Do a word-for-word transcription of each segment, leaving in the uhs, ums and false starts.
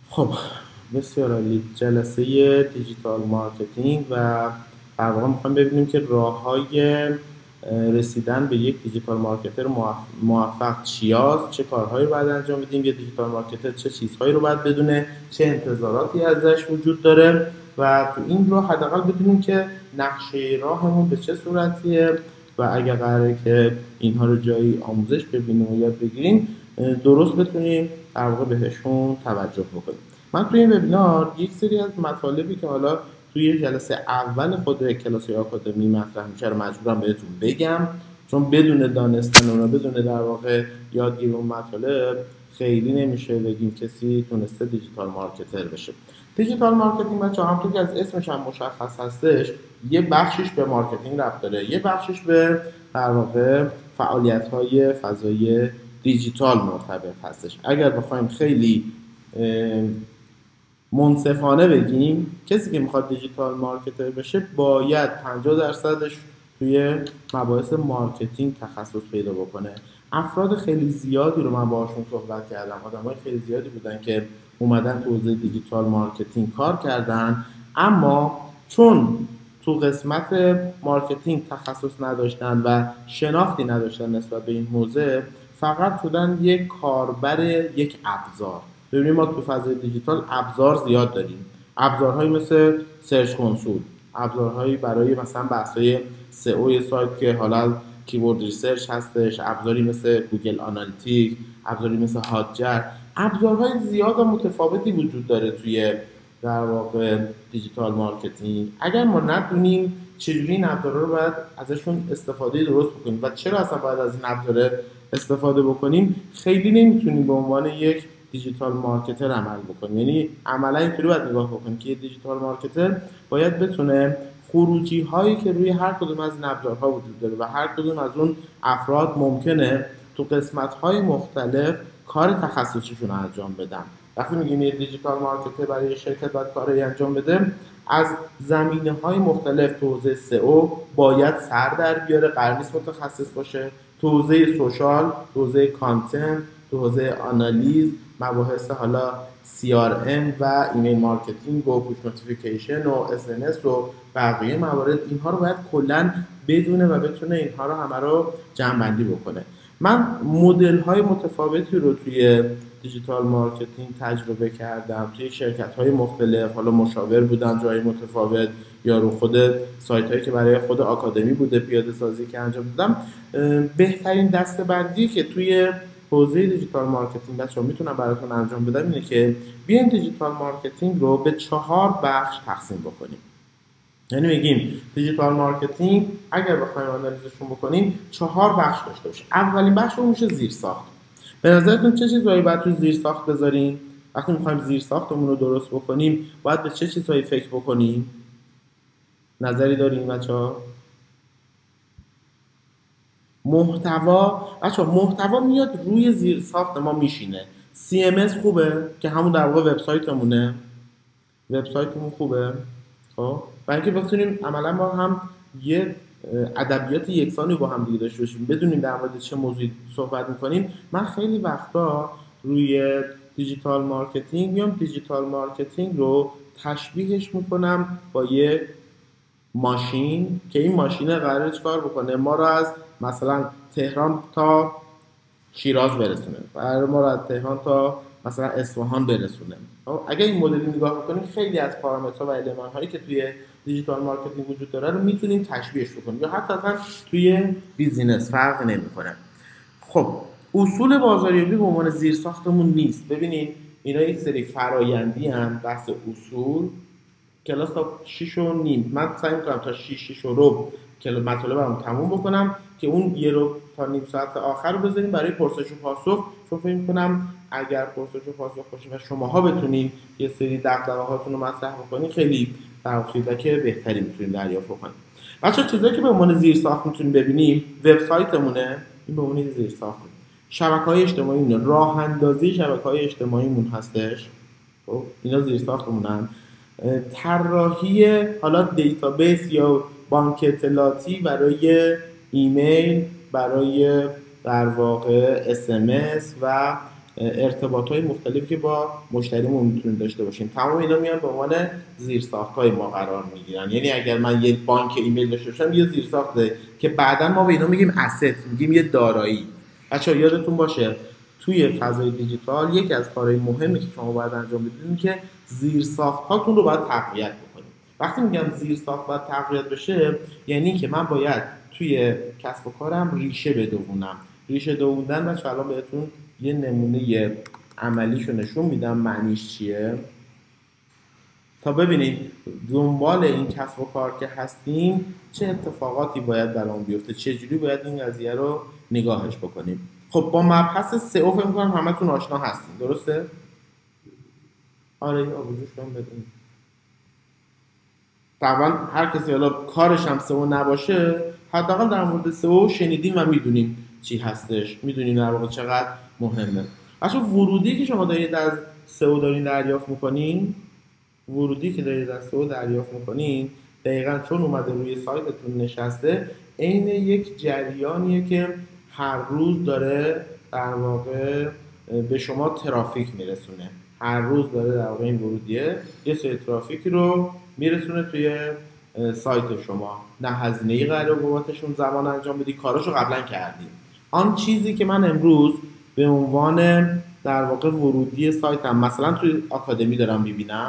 خب، بسیار عالی. جلسه دیجیتال مارکتینگ و در واقع میخوایم ببینیم که راه‌های رسیدن به یک دیجیتال مارکتر موفق چیاست، چه کارهایی رو باید انجام بدیم، یه دیجیتال مارکتر چه چیزهایی رو باید بدونه، چه انتظاراتی ازش وجود داره و تو این راه حداقل بدونیم که نقشه راهمون به چه صورتیه و اگر قراره که اینها رو جایی آموزش ببینیم و یاد بگیریم درست بتونیم در واقع بهشون توجه بکنیم. من توی این وبینار یک سری از مطالبی که حالا توی جلسه اول خود کلاس آکادمی مطرح میشه رو مجبورم بهتون بگم، چون بدون دانستن اون بدون در واقع یادگیری اون مطالب خیلی نمیشه بگیم کسی تونسته دیجیتال مارکتر بشه. دیجیتال مارکتینگ بچه‌ها همونطور که از اسمش هم مشخص هستش، یه بخشش به مارکتینگ ربط داره، یه بخشش به در واقع فعالیت‌های فضای دیجیتال مرتبط هستش. اگر بخوایم خیلی منصفانه بگیم، کسی که میخواد دیجیتال مارکتر بشه باید پنجاه درصدش توی مباحث مارکتینگ تخصص پیدا بکنه. افراد خیلی زیادی رو من باهاشون صحبت کردم، آدمای خیلی زیادی بودن که اومدن تو حوزه دیجیتال مارکتینگ کار کردن، اما چون تو قسمت مارکتینگ تخصص نداشتن و شناختی نداشتن نسبت به این حوزه، فقط شدن یک کاربر یک ابزار. ببینیم ما تو فضای دیجیتال ابزار زیاد داریم، ابزارهایی مثل سرچ کنسول، ابزارهایی برای مثلا بحث‌های سئو سایت که حالا کیورد ریسرچ هستش، ابزاری مثل گوگل آنالیتیک، ابزاری مثل هاتجر، ابزارهای زیاد و متفاوتی وجود داره توی در واقع دیجیتال مارکتینگ. اگر ما ندونیم چجوری این ابزارها رو باید ازشون استفاده درست بکنیم و چرا اصلا باید از این ابزار استفاده بکنیم، خیلی نمیتونیم به عنوان یک دیجیتال مارکتر عمل بکنیم. یعنی عملا اینطوری باید نگاه بکنیم که دیجیتال مارکتر باید بتونه خروجی هایی که روی هر کدوم از این ابزارها وجود داره و هر کدوم از اون افراد ممکنه تو قسمت های مختلف کار تخصصیشون رو انجام بدن. وقتی میگیم یه دیجیتال مارکتر برای شرکت باید کاری انجام بده، از زمینه‌های مختلف تو حوزه سئو باید سر در بیاره، قرار نیست متخصص باشه، تو حوزه سوشال، تو حوزه کانتنت، تو حوزه آنالیز، مباحث حالا سی آر ام و ایمیل مارکتینگ و پوش نوتیفیکیشن و اس ام اس و بقیه موارد، اینها رو باید کلا بدونه و بتونه اینها رو همه رو جمع بندی بکنه. من مدل های متفاوتی رو توی دیجیتال مارکتینگ تجربه کردم توی شرکت های مختلف، حالا مشاور بودم جای متفاوت یا رو خود سایت هایی که برای خود آکادمی بوده پیاده سازی که انجام دادم. بهترین دسته‌بندی که توی حوزه دیجیتال مارکتینگ بچه‌ها میتونم براتون انجام بدم اینه که بیاین دیجیتال مارکتینگ رو به چهار بخش تقسیم بکنیم. یعنی میگیم دیجیتال مارکتینگ اگر بخوایم آنالیزشون بکنیم چهار بخش داشته باشه. اولین بخش اون میشه زیرساخت. به نظرتون چه چیزایی باید تو زیرساخت بذاریم؟ وقتی میخوایم زیرساختمون رو درست بکنیم باید به چه چیزهایی فکر بکنیم؟ نظری دارین بچه‌ها؟ محتوا. بچه‌ها محتوا میاد روی زیرساخت ما میشینه. سی ام اس خوبه که همون در واقع وبسایتمونه. وبسایتمون خوبه. خب برای اینکه بتونیم عملا ما هم یه ادبیات یکسانی با هم دیگه داشته باشیم، بدونیم در مورد چه موضوعی صحبت میکنیم. من خیلی وقتا روی دیجیتال مارکتینگ میام دیجیتال مارکتینگ رو تشبیهش میکنم با یه ماشین که این ماشین قراره چیکار بکنه؟ ما رو از مثلا تهران تا شیراز برسونه، قراره ما رو از تهران تا مثلا اصفهان برسونه. اگر این مدلی نگاه بکنیم خیلی از پارامترها و المان هایی که توی دیجیتال مارکتینگ وجود داره رو میتونیم تشبیهش بکنیم یا حتی اصلا توی بیزینس فرق نمیکنه. خب اصول بازاریابی به عنوان زیرساختمون نیست. ببینید اینا یک سری فرایندی هم بحث اصول. کلاس تا شش و نیم من سعی میکنم تا شش شش و ربع کلاس مطالبم تموم بکنم که اون یه رو تا نیم ساعت آخر رو بذاریم برای پرسش و پاسخ، چون فکر میکنم اگر پرسش و پاسخ باشه و شماها بتونید یه سری دغدغه‌هاتون رو مطرح بکنید خیلی در فیدبک بهتری میتونید دریافت بکنید. بچه‌ها چیزایی که به عنوان زیرساخت میتونیم ببینیم، وبسایتمونه، این به عنوان زیرساخت. شبکه‌های اجتماعی مونه، راه اندازی شبکه‌های اجتماعیمون هستش. خب اینا زیرساختمونن. طراحی حالا دیتابیس یا بانک اطلاعاتی برای ایمیل، برای در واقع اس ام اس و ارتباطات مختلفی که با مشتریمون میتونیم داشته باشیم. تمام اینا میان به عنوان زیرساخت‌های ما قرار میگیرن. یعنی اگر من یک بانک ایمیل داشته باشم یه زیرساخته که بعداً ما به اینا میگیم asset، میگیم یه دارایی. بچه‌ها یادتون باشه توی فضای دیجیتال یکی از کارهای مهمی که شما باید انجام بدید اینه که زیرساخت‌هاتون رو باید تقویت بکنید. وقتی میگم زیرساخت باید تقویت بشه یعنی که من باید توی کسب و کارم ریشه بدوونم. ریشه دووندن بچه‌ها الان بهتون یه نمونه عملیشو نشون میدم معنیش چیه تا ببینید دنبال این کسب و کار که هستیم چه اتفاقاتی باید برام بیفته، چه جوری باید این قضیه رو نگاهش بکنیم. خب با مبحث سئو فکر می‌کنم همتون آشنا هستین، درسته؟ آره آبجوش کنم بدون. طبعا هر کسی حالا کارش هم سئو نباشه حداقل در مورد سئو شنیدیم و میدونیم چی هستش، میدونیم در واقع چقدر مهمه. بچه ورودی که شما دارید از سئو دارین دریافت میکنین، ورودی که دارید از سئو دریافت میکنین دقیقاً چون اومده روی سایتتون نشسته عین یک جریانیه که هر روز داره در واقع به شما ترافیک میرسونه. هر روز داره در واقع این ورودیه یه سری ترافیکی رو میرسونه توی سایت شما. نه هزینه‌ای قراره بابتشون زمان انجام بدی، کاراشو قبلا کردیم. آن چیزی که من امروز به عنوان در واقع ورودی سایتم مثلا توی آکادمی دارم میبینم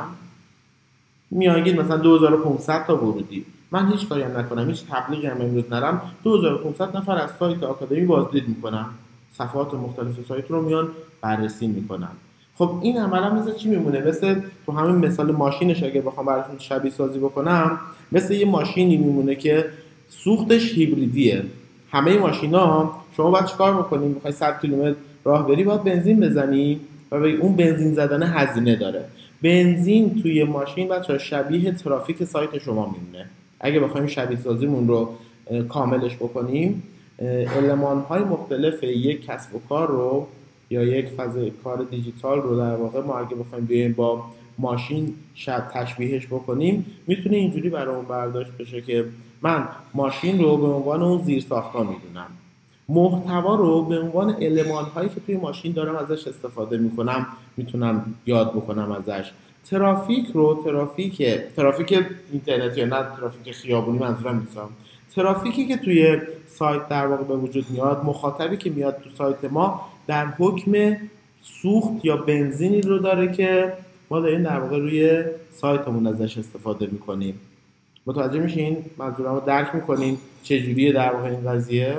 میانگین مثلا دو هزار و پانصد تا ورودی، من هیچ کاری هم نکنم، هیچ تبلیغی هم امروز نرم، دو هزار و پانصد نفر از سایت آکادمی بازدید میکنن، صفحات مختلف سایت رو میان بررسی میکنن. خب این عملا مثل چی میمونه؟ مثل تو همین مثال ماشینش اگه بخوام براتون شبیه سازی بکنم مثل یه ماشینی میمونه که سوختش هیبریدیه. همه ماشینا شما باید چیکار بکنید؟ میخوای صد کیلومتر راه بری باید بنزین بزنی و اون بنزین زدن هزینه داره. بنزین توی ماشین بچه‌ها شبیه ترافیک سایت شما میمونه. اگه بخوایم شبیه سازیمون رو کاملش بکنیم المان‌های مختلف یک کسب و کار رو یا یک فضای کار دیجیتال رو در واقع ما اگه بخوایم بیایم با ماشین شب تشبیهش بکنیم میتونه اینجوری برامون برداشت بشه که من ماشین رو به عنوان اون زیرساخت‌ها میدونم، محتوا رو به عنوان المان‌هایی که توی ماشین دارم ازش استفاده میکنم میتونم یاد بکنم ازش. ترافیک رو ترافیک ترافیک اینترنتی یا نه ترافیک خیابونی منظورم نیستم، ترافیکی که توی سایت در واقع به وجود میاد، مخاطبی که میاد تو سایت ما در حکم سوخت یا بنزینی رو داره که ما داریم در واقع روی سایتمون ازش استفاده میکنیم. متوجه میشین؟ منظورم رو درک میکنین چجوریه در واقع این قضیه؟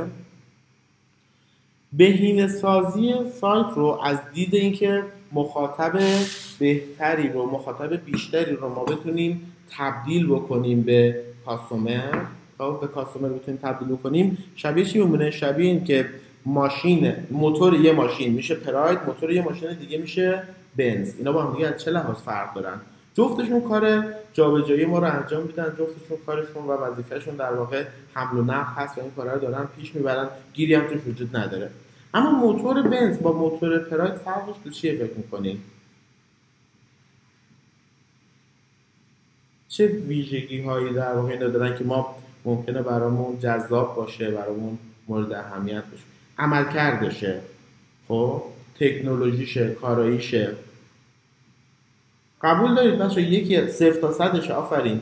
بهینه‌سازی سایت رو از دید اینکه مخاطب بهتری رو مخاطب بیشتری رو ما بتونیم تبدیل بکنیم به کاستومر، به کاستومر بتونیم تبدیل بکنیم شبیه چی میمونه؟ شبیه این که ماشین موتور یه ماشین میشه پراید، موتور یه ماشین دیگه میشه بنز. اینا با هم دیگه از چه لحاظ فرق دارن؟ جفتشون کار جابجایی ما رو انجام میدن، جفتشون کارشون و وظیفهشون در واقع حمل و نقل هست و این کارا رو دارن پیش میبرن، گیری هم توش وجود نداره. اما موتور بنز با موتور پراید فرقش تو چیه فکر میکنین؟ چه ویژگی هایی در واقع اینا دارن که ما ممکنه برامون جذاب باشه، برامون مورد اهمیت باشه؟ عملکردشه، خب تکنولوژیشه، کاراییشه. قبول دارید بچه یکی صفر تا صدشه؟ آفرین.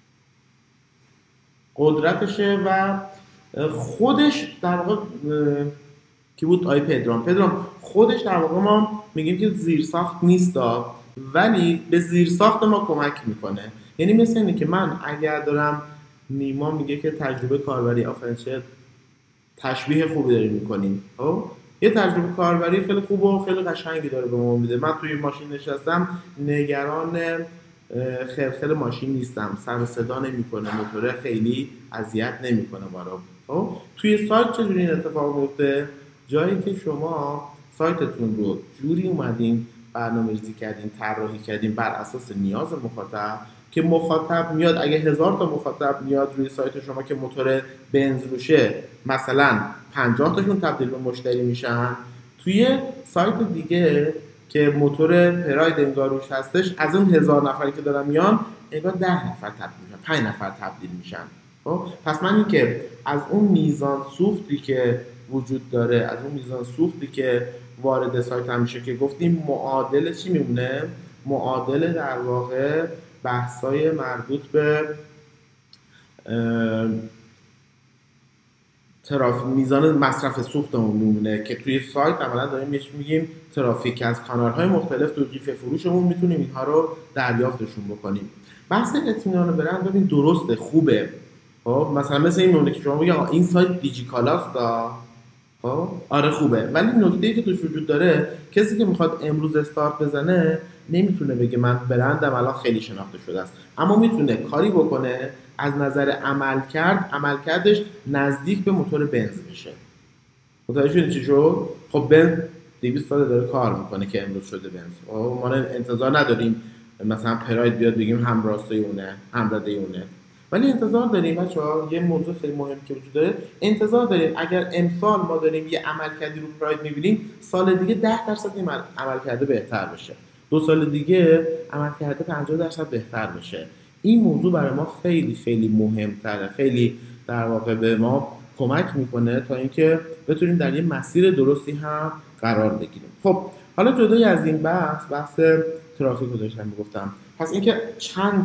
قدرتشه و خودش در واقع کی بود؟ آی پدرام پدرام خودش در واقع ما میگیم که زیرساخت نیست ولی به زیرساخت ما کمک میکنه. یعنی مثل اینه که من اگر دارم، نیما میگه که تجربه کاربری، آفرین چه تشبیه خوبی داریم میکنیم. خب یه تجربه کاربری خیلی خوب و خیلی قشنگی داره به ما میده. من توی ماشین نشستم نگران خرخر ماشین نیستم، سر و صدا نمیکنه، موتور خیلی اذیت نمیکنه ما رو. خب توی سایت چجوری این اتفاق میفته؟ جایی که شما سایتتون رو جوری اومدین برنامه‌ریزی کردین، طراحی کردین بر اساس نیاز مخاطب که مخاطب میاد، اگه هزار تا مخاطب میاد روی سایت شما که موتور بنز روشه مثلا پنجاه تاشون تبدیل به مشتری میشن، توی سایت دیگه که موتور پراید انگار روش هستش از اون هزار نفری که دارن میان انگار ده نفر تبدیل میشن، پنج نفر تبدیل میشن. خب پس من این که از اون میزان سوختی که وجود داره، از اون میزان سوختی که وارد سایت هم میشه که گفتیم معادل چی میمونه؟ معادل در واقع بحثای مربوط به ترافیک، میزان مصرف سوختمون میمونه که توی سایت عملا داریم بهش میگیم ترافیک. از کانال‌های مختلف تو قیف فروشمون میتونیم اینها رو دریافتشون بکنیم. بحث اطمینان برند ببین درسته، خوبه. خب مثلا مثل این مونه که شما بگید این سایت دیجیکالاست، خب آره خوبه، ولی نکته‌ای که توش وجود داره کسی که میخواد امروز استارت بزنه نمیتونه بگه من برندم الان خیلی شناخته شده است، اما میتونه کاری بکنه از نظر عملکرد عملکردش نزدیک به موتور بنز بشه. متوجه شدید چی شد؟ خب بنز دویست سال داره کار میکنه که امروز شده بنز. خب ما انتظار نداریم مثلا پراید بیاد بگیم هم راستای اونه هم رده اونه، ولی انتظار داریم بچه‌ها یه موضوع خیلی مهم که وجود داره، انتظار داریم اگر امسال ما داریم یه عملکردی رو پراید می‌بینیم، سال دیگه ده درصد این عملکرد بهتر بشه، دو سال دیگه عملکرد پنجاه درصد بهتر بشه. این موضوع برای ما خیلی خیلی مهم‌تره، خیلی در واقع به ما کمک میکنه تا اینکه بتونیم در یه مسیر درستی هم قرار بگیریم. خب حالا جدای از این بحث بحث ترافیک رو داشتم میگفتم، پس اینکه چند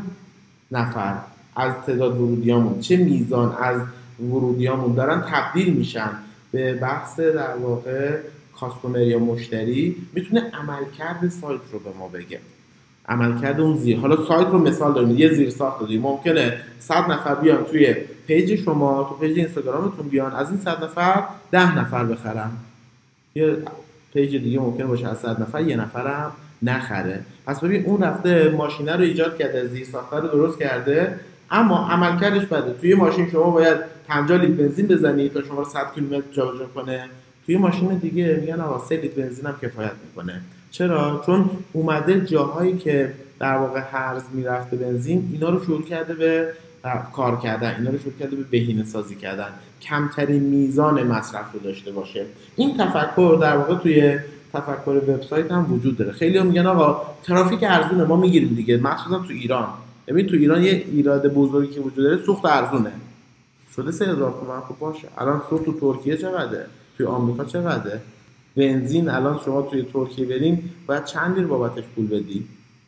نفر از تعداد ورودیامون، چه میزان از ورودیامون دارن تبدیل میشن به بحث در واقع کاستومر یا مشتری، میتونه عملکرد سایت رو به ما بگه. عملکرد اون زیر، حالا سایت رو مثال داریم، یه زیر ساخت دادیم، ممکنه صد نفر بیان توی پیج شما، تو پیج اینستاگرامتون بیان، از این صد نفر ده نفر بخرن. یه پیج دیگه ممکن باشه از صد نفر یه نفرم نخره. پس ببین اون رفته ماشینه رو ایجاد کرده، زیر ساخته رو درست کرده، اما عملکردش بده. توی ماشین شما باید پنجاه لیتر بنزین بزنی تا شما رو صد کیلومتر جابجا کنه، توی ماشین دیگه میگن آقا سه لیتر بنزین هم کفایت میکنه. چرا؟ چون اومده جاهایی که در واقع هرز میرفته بنزین، اینا رو شروع کرده به کار کردن، اینا رو شروع کرده به بهینه سازی کردن، کمترین میزان مصرف رو داشته باشه. این تفکر در واقع توی تفکر وبسایت هم وجود داره. خیلی هم میگن آقا ترافیک ارزونه ما میگیریم دیگه، مخصوصا تو ایران. ببین تو ایران یه ایراد بزرگی که وجود داره، سوخت ارزونه شده سه هزار تومان. خب باشه، الان سوخت تو ترکیه چقدره؟ توی آمریکا چقدره؟ بنزین الان شما توی ترکیه برین باید چند لیر بابتش پول بدی؟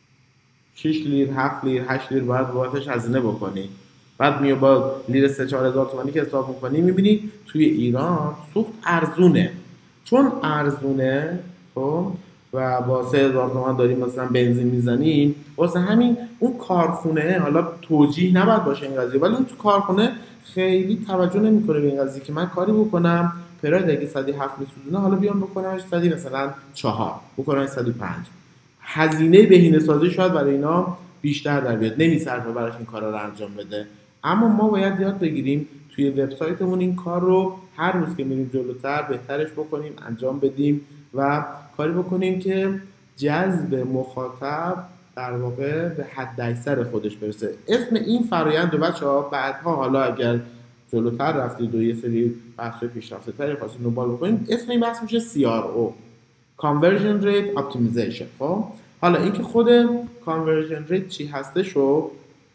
شش لیر، هفت لیر، هشت لیر باید بابتش هزینه بکنی. بعد میای با لیر سه چهار هزار تومانی که حساب میکنی میبینی توی ایران سوخت ارزونه. چون ارزونه خب و با سه هزار تومان داریم مثلا بنزین میزنیم، واسه همین اون کارخونه، حالا توجیه نباید باشه این قضیه، ولی اون تو کارخونه خیلی توجه نمیکنه به این قضیه که من کاری بکنم پراید اگه صد و هفت میسوزونه حالا بیام بکنم صد مثلا چهار، بکنم صد و پنج. هزینه بهینه سازی شاید برای اینا بیشتر در بیاد، نمیصرفه براش این کارا رو انجام بده. اما ما باید یاد بگیریم توی وبسایتمون این کار رو هر روز که میریم جلوتر بهترش بکنیم، انجام بدیم و کاری بکنیم که جذب مخاطب در واقع به حد اکثر خودش برسه. اسم این فرآیند رو بچه‌ها بعدها حالا اگر جلوتر رفتید و یه سری بحث‌های پیشرفته‌تری خواستید دنبال بکنید، اسم این بحث میشه سی آر او، Conversion Rate Optimization. خب حالا اینکه خود Conversion Rate چی هستش رو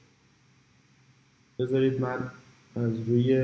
بذارید من از روی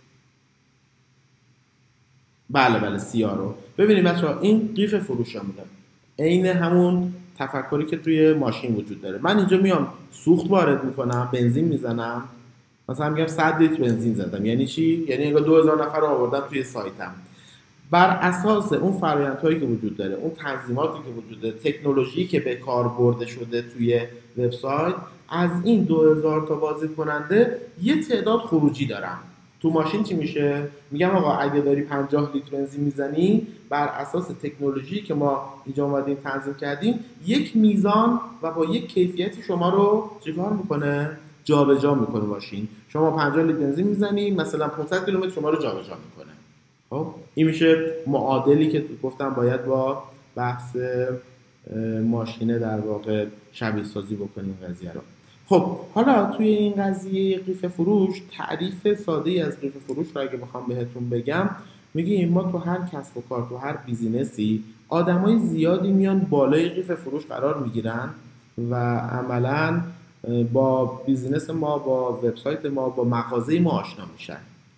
بله بله سی آر او ببینید بچه‌ها، این قیف فروشمونه، عین همون تفکری که توی ماشین وجود داره. من اینجا میام سوخت وارد میکنم، بنزین میزنم، مثلا میگم صد لیتر بنزین زدم. یعنی چی؟ یعنی انگار دو هزار نفر رو آوردم توی سایتم. بر اساس اون فرآیندهایی که وجود داره، اون تنظیماتی که وجود داره، تکنولوژی که به کار برده شده توی وبسایت، از این دو هزار تا بازدید کننده یه تعداد خروجی دارم. تو ماشین چی میشه؟ میگم آقا اگه داری پنجاه لیتر بنزین میزنی، بر اساس تکنولوژی که ما اینجا اومدیم تنظیم کردیم، یک میزان و با یک کیفیتی شما رو چیکار میکنه؟ جابجا میکنه ماشین. شما پنجاه لیتر بنزین میزنی، مثلا پانصد کیلومتر شما رو جابجا میکنه. خب این میشه معادلی که گفتم باید با بحث ماشینه در واقع شبیه سازی بکنیم قضیه رو. خب حالا توی این قضیه قیف فروش، تعریف ساده ای از قیف فروش رو اگه بخوام بهتون بگم، میگیم ما تو هر کسب و کار، تو هر بیزینسی، آدمای زیادی میان بالای قیف فروش قرار میگیرن و عملاً با بیزینس ما، با وبسایت ما، با مغازه ما آشنا میشن.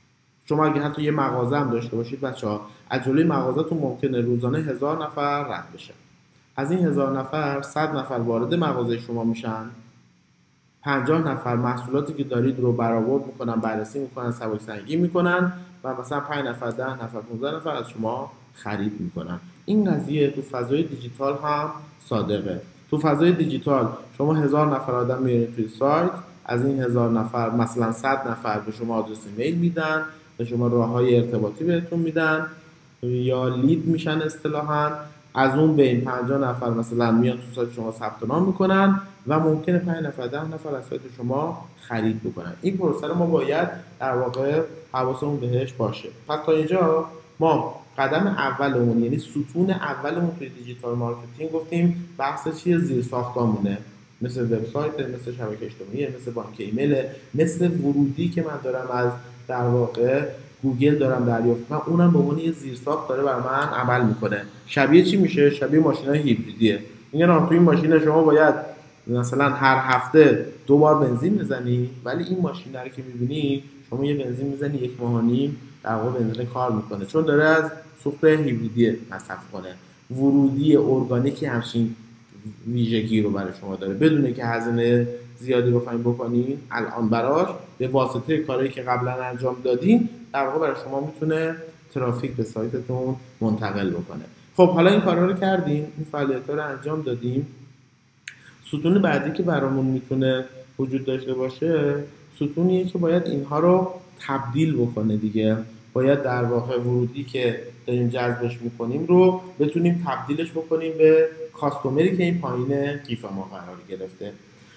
شما اگه حتی یه مغازه هم داشته باشید بچه‌ها، از جلوی مغازه‌تون ممکنه روزانه هزار نفر رد بشه. از این هزار نفر صد نفر وارد مغازه شما میشن، پنجاه نفر محصولاتی که دارید رو برآورد میکنن، بررسی میکنن، سبک سنجی میکنن و مثلا پنج نفر، ده نفر، پانزده نفر از شما خرید میکنن. این قضیه تو فضای دیجیتال هم صادقه. تو فضای دیجیتال شما هزار نفر آدم میارید توی سایت، از این هزار نفر مثلا صد نفر به شما آدرس ایمیل میدن، به شما راههای ارتباطی بهتون میدن یا لید میشن اصطلاحاً. از اون بین پنجاه نفر مثلا میان تو سایت شما ثبت نام میکنن و ممکنه پنج نفر، ده نفر از سایت شما خرید بکنن. این پروسه رو ما باید در واقع حواسمون بهش باشه. پس تا اینجا ما قدم اولمون، یعنی ستون اولمون توی دیجیتال مارکتینگ گفتیم بحث چیه؟ زیر ساختامونه، مثل وبسایت، مثل شبکه اجتماعی، مثل بانک ایمیل، مثل ورودی که من دارم از در واقع گوگل دارم دریافت میکنم، اونم به عنوان یه زیرساخت داره بر من عمل میکنه. شبیه چی میشه؟ شبیه ماشینای هیبریدیه. میگن تو این ماشین شما باید مثلا هر هفته دو بار بنزین بزنی، ولی این ماشین رو که میبینی شما یه بنزین میزنی یک ماه و نیم در واقع بنزین کار میکنه، چون داره از سوخت هیبریدی مصرف کنه. ورودی ارگانیکی همچین ویژگی رو برای شما داره، بدونه که هزینه زیادی بخواید بکنین الان براش، به واسطه کاری که قبلا انجام دادین در واقع برای شما میتونه ترافیک به سایتتون منتقل بکنه. خب حالا این کارا رو کردیم، این فعالیت‌ها رو انجام دادیم. ستون بعدی که برامون میتونه وجود داشته باشه ستونیه که باید اینها رو تبدیل بکنه دیگه. باید در واقع ورودی که داریم جذبش میکنیم رو بتونیم تبدیلش بکنیم به کاستومری که این پایین کیف ما قرار گرفته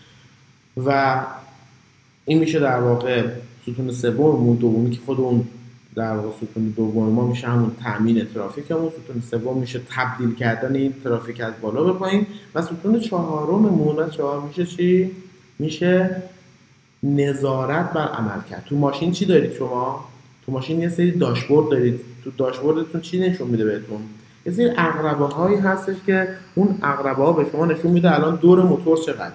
و این میشه در واقع ستون سوم. دومی که خود اون در واقع ستون دوم ما میشه همون تامین ترافیکمون. ستون سوم میشه تبدیل کردن این ترافیک از بالا به پایین و ستون چهارممون و چهار میشه چی؟ میشه نظارت بر عملکرد. تو ماشین چی دارید شما؟ تو ماشین یه سری داشبورد دارید. تو داشبوردتون چی نشون میده بهتون؟ یه سری عقربه هایی هستش که اون عقربه ها به شما نشون میده الان دور موتور چقدره،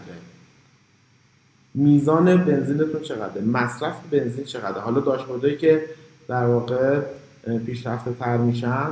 میزان بنزینتون چقدره، مصرف بنزین چقدره. حالا داشبوردهایی که در واقع پیشرفته تر میشن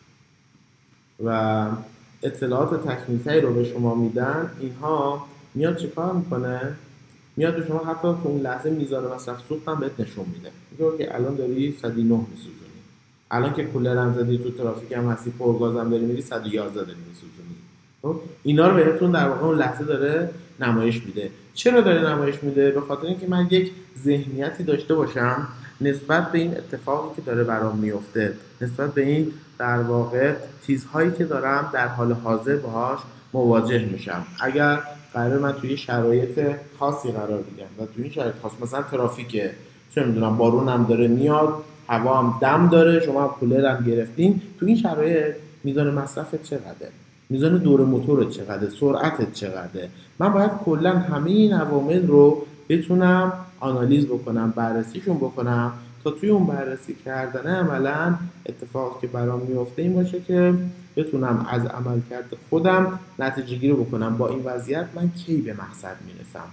و اطلاعات تکنیکی رو به شما میدن، اینها میاد چیکار میکنه؟ میاد به شما حتی تو اون لحظه میزان مصرف سوخت هم بهت نشون میده. میگه که الان داری صد و نه میسوزونی، الان که کولر هم زدی، تو ترافیک هم هستی، پرگاز هم داری میری، صد و یازده داری میسوزونی. خب اینا رو بهتون در واقع اون لحظه داره نمایش میده. چرا داره نمایش میده؟ به خاطر اینکه من یک ذهنیتی داشته باشم نسبت به این اتفاقی که داره برام میفته، نسبت به این در واقع چیزهایی که دارم در حال حاضر باهاش مواجه میشم. اگر قرار من توی شرایط خاصی قرار بگیرم و توی این شرایط خاص مثلا ترافیکه، چه میدونم بارون هم داره میاد، هوا هم دم داره، شما هم کولر هم گرفتین، تو این شرایط میزان مصرفت چقدره؟ میزان دور موتورت چقدره؟ سرعتت چقدره؟ من باید کلا همه این عوامل رو بتونم آنالیز بکنم، بررسیشون بکنم تا توی اون بررسی کردن عملا اتفاقی که برام میفته این باشه که بتونم از عملکرد خودم نتیجه گیری بکنم. با این وضعیت من کی به مقصد میرسم؟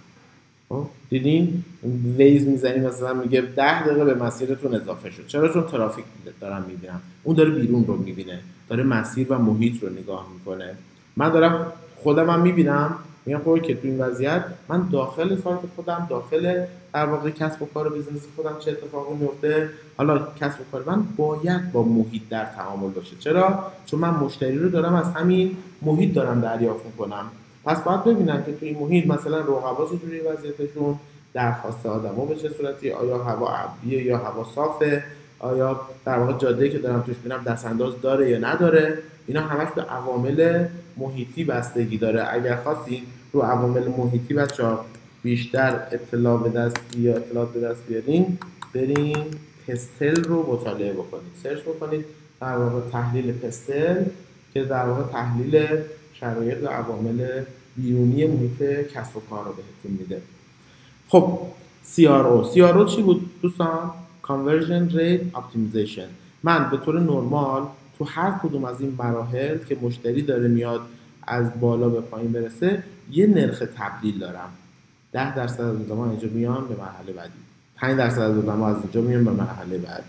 دیدین ویز میزنی مثلا میگه ده دقیقه به مسیرتون اضافه شد. چرا؟ چون ترافیک دارم میبینم، اون داره بیرون رو میبینه، داره مسیر و محیط رو نگاه میکنه. من دارم خودم هم میبینم، میگم خب که تو این وضعیت من داخل سایت خودم، داخل در واقع کسب و کار و بیزنس خودم چه اتفاقی میفته. حالا کسب و کار من باید با محیط در تعامل باشه. چرا؟ چون من مشتری رو دارم از همین محیط دارم دریافت میکنم. پس باید ببینم که تو این محیط مثلا رقبا چجوری وضعیتشون، درخواست آدما به چه صورتی، آیا هوا ابریه یا هوا صافه، آیا در واقع جاده‌ای که دارم توش میرم دستانداز داره یا نداره. اینا همش به عوامل محیطی بستگی داره. اگر خواستین رو عوامل محیطی بچه‌ها بیشتر اطلاع به دست یا اطلاعات به دست بیارین، برین پستل رو مطالعه بکنید، سرچ بکنید در واقع تحلیل پستل که در واقع تحلیل شرایط و عوامل بیرونی محیط کسب و کار رو بهتون میده. خب سی آر او سی آر او چی بود دوستان؟ Conversion Rate Optimization. من به طور نرمال تو هر کدوم از این مراحل که مشتری داره میاد از بالا به پایین برسه یه نرخ تبدیل دارم. ده درصد از آدم‌ها اینجا میان به مرحله بعدی، پنج درصد از آدم‌ها از اینجا میان به مرحله بعدی،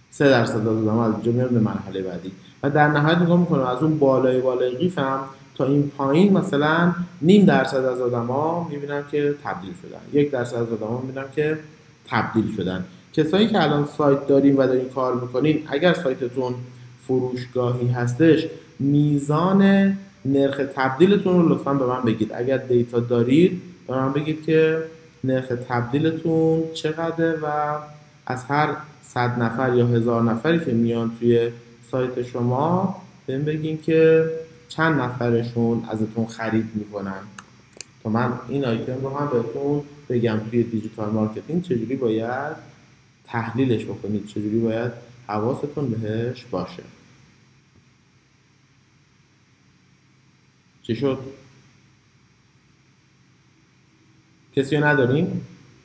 سه درصد از آدما از اینجا میان به مرحله بعدی و در نهایت نگاه میکنم از اون بالای بالای قیفم تا این پایین مثلا نیم درصد از آدما میبینم که تبدیل شدن، یک درصد از آدما میبینم که تبدیل شدن. کسایی که الان سایت دارین و دارین کار میکنین، اگر سایتتون فروشگاهی هستش، میزان نرخ تبدیلتون رو لطفاً به من بگید. اگر دیتا دارید به من بگید که نرخ تبدیلتون چقدره و از هر صد نفر یا هزار نفری که میان توی سایت شما بهم بگین که چند نفرشون ازتون خرید میکنن تا من این آیتم رو هم بهتون بگم توی دیجیتال مارکتینگ چجوری باید تحلیلش بکنید، چجوری باید حواستون بهش باشه. چی شد؟ کسی رو نداریم؟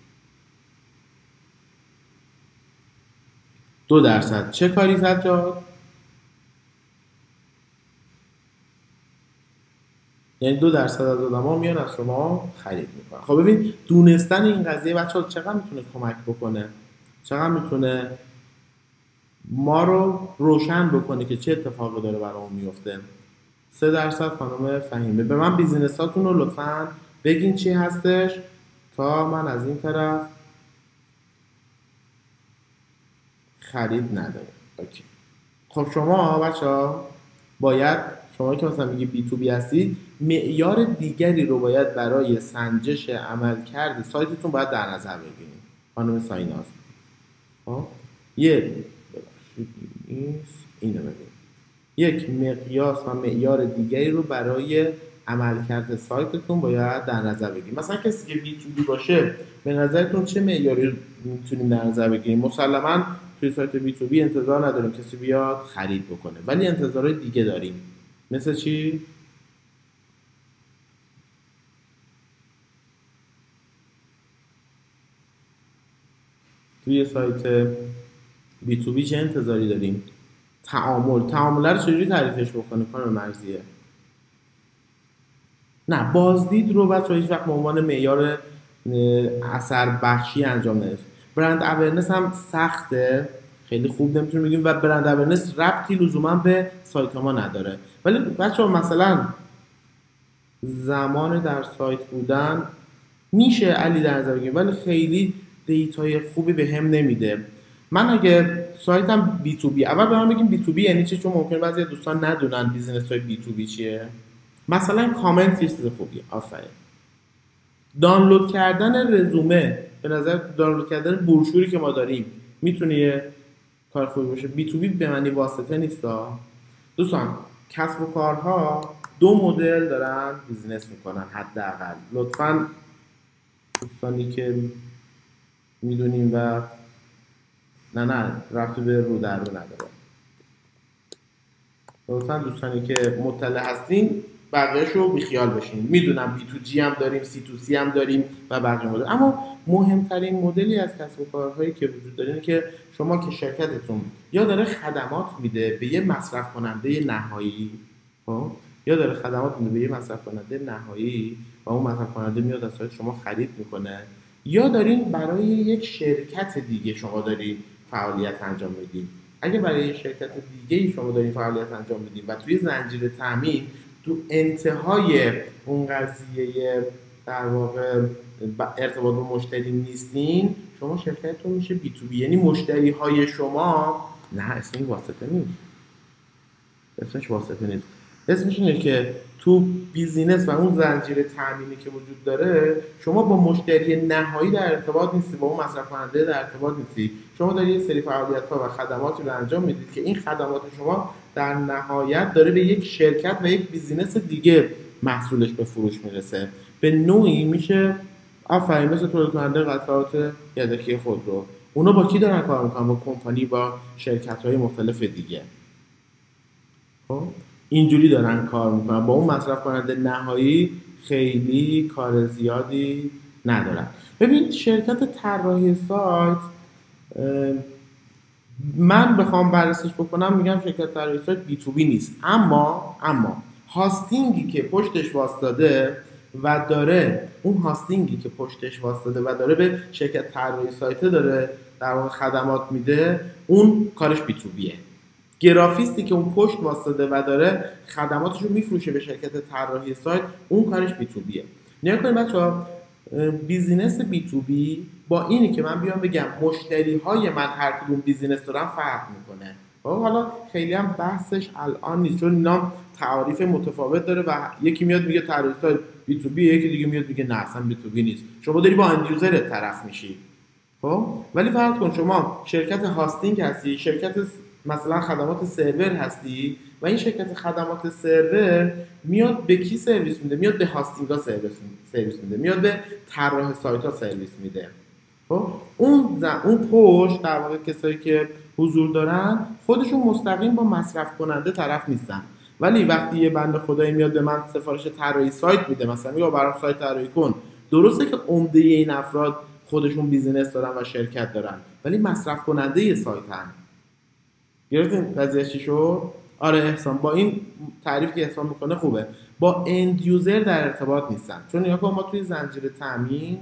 دو درصد چه کاری سجاد؟ یعنی دو درصد از آدما میان از شما خرید میکنن. خب ببین دونستن این قضیه بچه‌ها چقدر میتونه کمک بکنه، چقدر میتونه ما رو روشن بکنه که چه اتفاقی داره برامون میفته. سه درصد خانم فهیمه. به من بیزینساتون رو لطفاً بگین چی هستش تا من از این طرف خرید نداریم. اوکی. خب شما بچه‌ها باید، شما که مثلا میگی بی تو بی هستید، معیار دیگری رو باید برای سنجش عملکرد سایتتون باید در نظر بگیرید. خانم سایناز خب یه اینو ببین، یک مقیاس و معیار دیگری رو برای عملکرد سایتتون باید در نظر بگیرید. مثلا کسی که بی تو بی باشه به نظرتون چه معیاری میتونیم در نظر بگیریم؟ مسلماً توی سایت بی تو بی انتظار نداریم کسی بیاد خرید بکنه، ولی انتظارهای دیگه داریم. مثل چی؟ توی سایت بی تو بی چه انتظاری داریم؟ تعامل. تعامل رو چجوری تعریفش بکنیم خانم مرضیه؟ نه، بازدید رو بچه‌ها هیچ وقت به عنوان معیار اثر بخشی انجام ندید. برند اورنس هم سخته، خیلی خوب نمیتونیم بگیم و برند اورنس ربطی لزوما به سایت ما نداره. ولی بچه‌ها مثلا زمان در سایت بودن میشه علی در نظر بگیریم، ولی خیلی دیتای خوبی به هم نمیده. من اگه سایتم بی تو بی، اول به من بگیم بی تو بی یعنی چی، چون ممکنه بعضی دوستان ندونن بیزینس های بی تو بی چیه. مثلا کامنت یه چیز خوبیه، آفرین. دانلود کردن رزومه، به نظر دانلود کردن بروشوری که ما داریم میتونه یه کار خوبی باشه. بی تو بی به معنی واسطه نیستا. دوستان کسب و کارها دو مدل دارن بیزینس میکنن حداقل. لطفاً دوستانی که میدونیم و نه نه ربطی به رو در رو نداره، لطفاً دوستانی که مطلع هستین بقیه‌اش رو بیخیال بشین. میدونم بی تو جی هم داریم، سی تو سی هم داریم و بقیه مدل، اما مهمترین مدلی از کسب و کارهایی که وجود داره اینه که شما که شرکتتون یا داره خدمات میده به یه مصرف کننده نهایی، خب یا داره خدمات میده به یه مصرف کننده نهایی و اون مصرف کننده میاد از سایت شما خرید میکنه، یا دارین برای یک شرکت دیگه شما دارین فعالیت انجام میدین. اگه برای یک شرکت دیگه شما دارین فعالیت انجام میدین و توی زنجیره تامین تو انتهای اون قضیه در واقع ارتباط با مشتری نیستین، شما شرکتتون میشه بی تو بی، یعنی مشتری های شما، نه اسمش واسطه نیست، اسمش واسطه نیست، اسمش اینه که تو بیزینس و اون زنجیره تامینی که وجود داره شما با مشتری نهایی در ارتباط نیستی، با اون مصرف کننده در ارتباط نیستی. شما دارید یه سری فعالیت‌ها و خدماتی رو انجام میدید که این خدمات شما در نهایت داره به یک شرکت و یک بیزینس دیگه محصولش به فروش میرسه. به نوعی میشه آفرین مثل تولید کننده قطعات یدکی خودرو. اونا با کی دارن کار میکنن؟ با کمپانی، با شرکت‌های مختلف دیگه. خب اینجوری دارن کار میکنن، با اون مصرف کننده نهایی خیلی کار زیادی ندارن. ببین شرکت طراحی سایت، من بخوام بررسیش بکنم میگم شرکت طراحی سایت بی تو بی نیست، اما اما هاستینگی که پشتش واسطاده و داره اون هاستینگی که پشتش واسطه و داره به شرکت طراحی سایت داره در واقع خدمات میده، اون کارش بی تو بیه. گرافیستی که اون پشت واسطه و داره خدماتش رو میفروشه به شرکت طراحی سایت، اون کارش بی تو بیه. نگاه کنید بچه‌ها، بیزینس بی تو بی با اینی که من بیام بگم مشتری های من هر کدوم بیزینس دارن فرق میکنه. حالا خیلی هم بحثش الان نیست، چون اینا تعاریف متفاوت داره و یکی میاد میگه طراحی سایت بی تو بی، یکی دیگه میاد میگه نه اصلا بی تو بی نیست. شما داری با اند یوزر طرف میشی. خب ولی فرض کن شما شرکت هاستینگ هستی، شرکت مثلا خدمات سرور هستی و این شرکت خدمات سرور میاد به کی سرویس میده؟ میاد به هاستینگ ها سرویس سرویس میده، میاد به طراح سایت ها سرویس میده. خب اون ز... اون پشت در واقع کسایی که حضور دارن خودشون مستقیم با مصرف کننده طرف نیستن، ولی وقتی یه بنده خدایی میاد به من سفارش طراحی سایت میده، مثلا میگه برام سایت طراحی کن، درسته که عمده این افراد خودشون بیزینس دارن و شرکت دارن، ولی مصرف کننده سایتن. گرفتین قضیه چی شد؟ آره احسان، با این تعریفی که احسان میکنه خوبه، با اند یوزر در ارتباط نیستن. چون نگاه کن، ما توی زنجیره تامین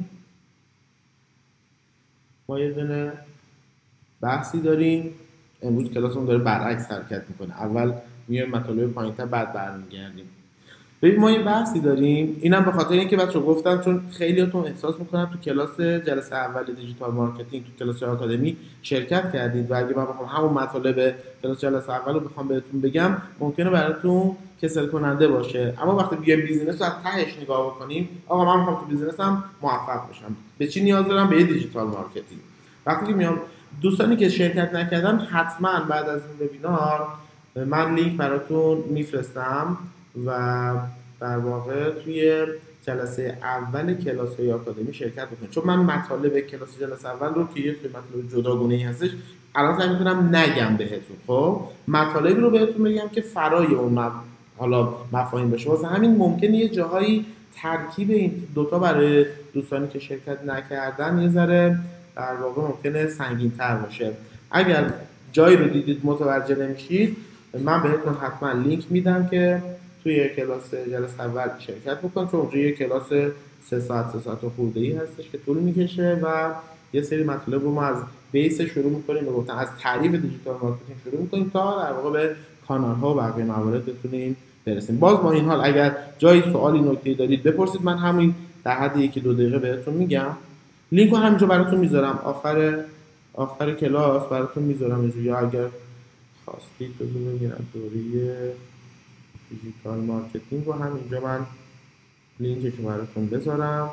ما یه دونه بحثی داریم، امروز کلاسمون داره برعکس حرکت میکنه، اول میایم مطالب پایین‌تر بعد برمیگردیم. ببین ما یه بحثی داریم، اینم به خاطر اینکه بچه‌ها گفتم چون خیلیاتون احساس میکنم تو کلاس جلسه اول دیجیتال مارکتینگ تو کلاس آکادمی شرکت کردید و اگه من بخوام همون مطالب کلاس جلسه اول رو بخوام بهتون بگم ممکنه براتون کسل کننده باشه، اما وقتی بیایم بیزینس رو از تهش نگاه بکنیم، آقا من میخوام تو بیزینسم موفق بشم، به چی نیاز دارم؟ به دیجیتال مارکتینگ. وقتی که میام دوستانی که شرکت نکردن، حتما بعد از این وبینار من لینک براتون میفرستم و در واقع توی جلسه اول کلاس های آکادمی شرکت بکنید، چون من مطالب کلاس جلسه اول رو که یه سری مطالب جداگونه ای هستش الان سعی می‌کنم نگم بهتون. خب مطالبی رو بهتون بگم که فرای اون مف... حالا مفاهیم بشه، واسه همین ممکنه یه جاهایی ترکیب این دوتا برای دوستانی که شرکت نکردن یه ذره در واقع ممکنه سنگین‌تر باشه. اگر جایی رو دیدید متوجه نمیشید، من بهتون حتما لینک میدم که توی کلاس جلسه اول شرکت بکن، چون اونجا یه کلاس سه ساعت سه ساعت خورده ای هستش که طول میکشه و یه سری مطالب رو ما از بیس شروع میکنیم، گفتن از تعریف دیجیتال مارکتینگ شروع میکنیم تا در واقع به کانال ها و بقیه موارد بتونیم برسیم. باز با این حال اگر جایی سوالی نکته‌ای دارید بپرسید، من همین در حد یکی دو دقیقه بهتون میگم. لینکو همینجا براتون میذارم، آخر آخر کلاس براتون میذارم اینجا، یا اگر خواستید بزنید ببینم دوره دیجیتال مارکتینگ رو هم اینجا من لینکش رو براتون بذارم.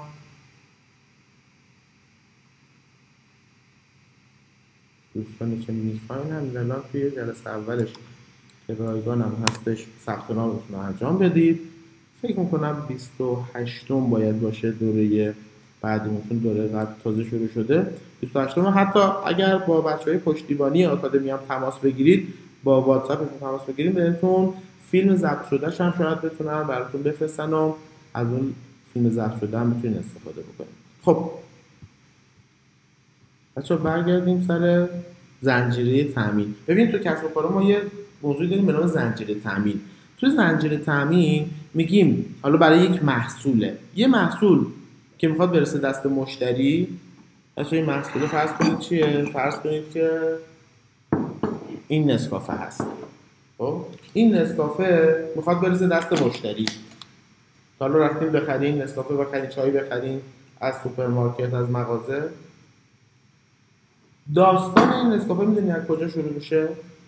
دوستانی که میخواین هم الان توی جلسه اولش که رایگان هم هستش ثبت نامتون رو انجام بدید. فکر میکنم بیست و هشتم باید باشه دوره بعدیمون، دوره قبل تازه شروع شده. بیست و هشتم حتی اگر با بچهای پشتیبانی آکادمی هم تماس بگیرید، با واتساپ تماس بگیرید، بهتون فیلم ضبط شدهش هم شاید بتونن براتون بفرستن و از اون فیلم ضبط شده هم بتونید استفاده بکنید. خب بچه‌ها برگردیم سر زنجیره تامین. ببین تو کسب و کار ما یه موضوعی داریم به نام زنجیره تامین. تو زنجیره تامین میگیم حالا برای یک محصوله، یه محصول که میخواد برسه دست مشتری، بچه‌ها این محصول فرض کنید چیه؟ فرض کنید که این نسکافه هست. خب این نسکافه میخواد برسه دست مشتری. حالا رفتیم بخریم نسکافه، بخریم چای، بخریم از سوپرمارکت، از مغازه. داستان این نسکافه میدونی از کجا شروع میشه؟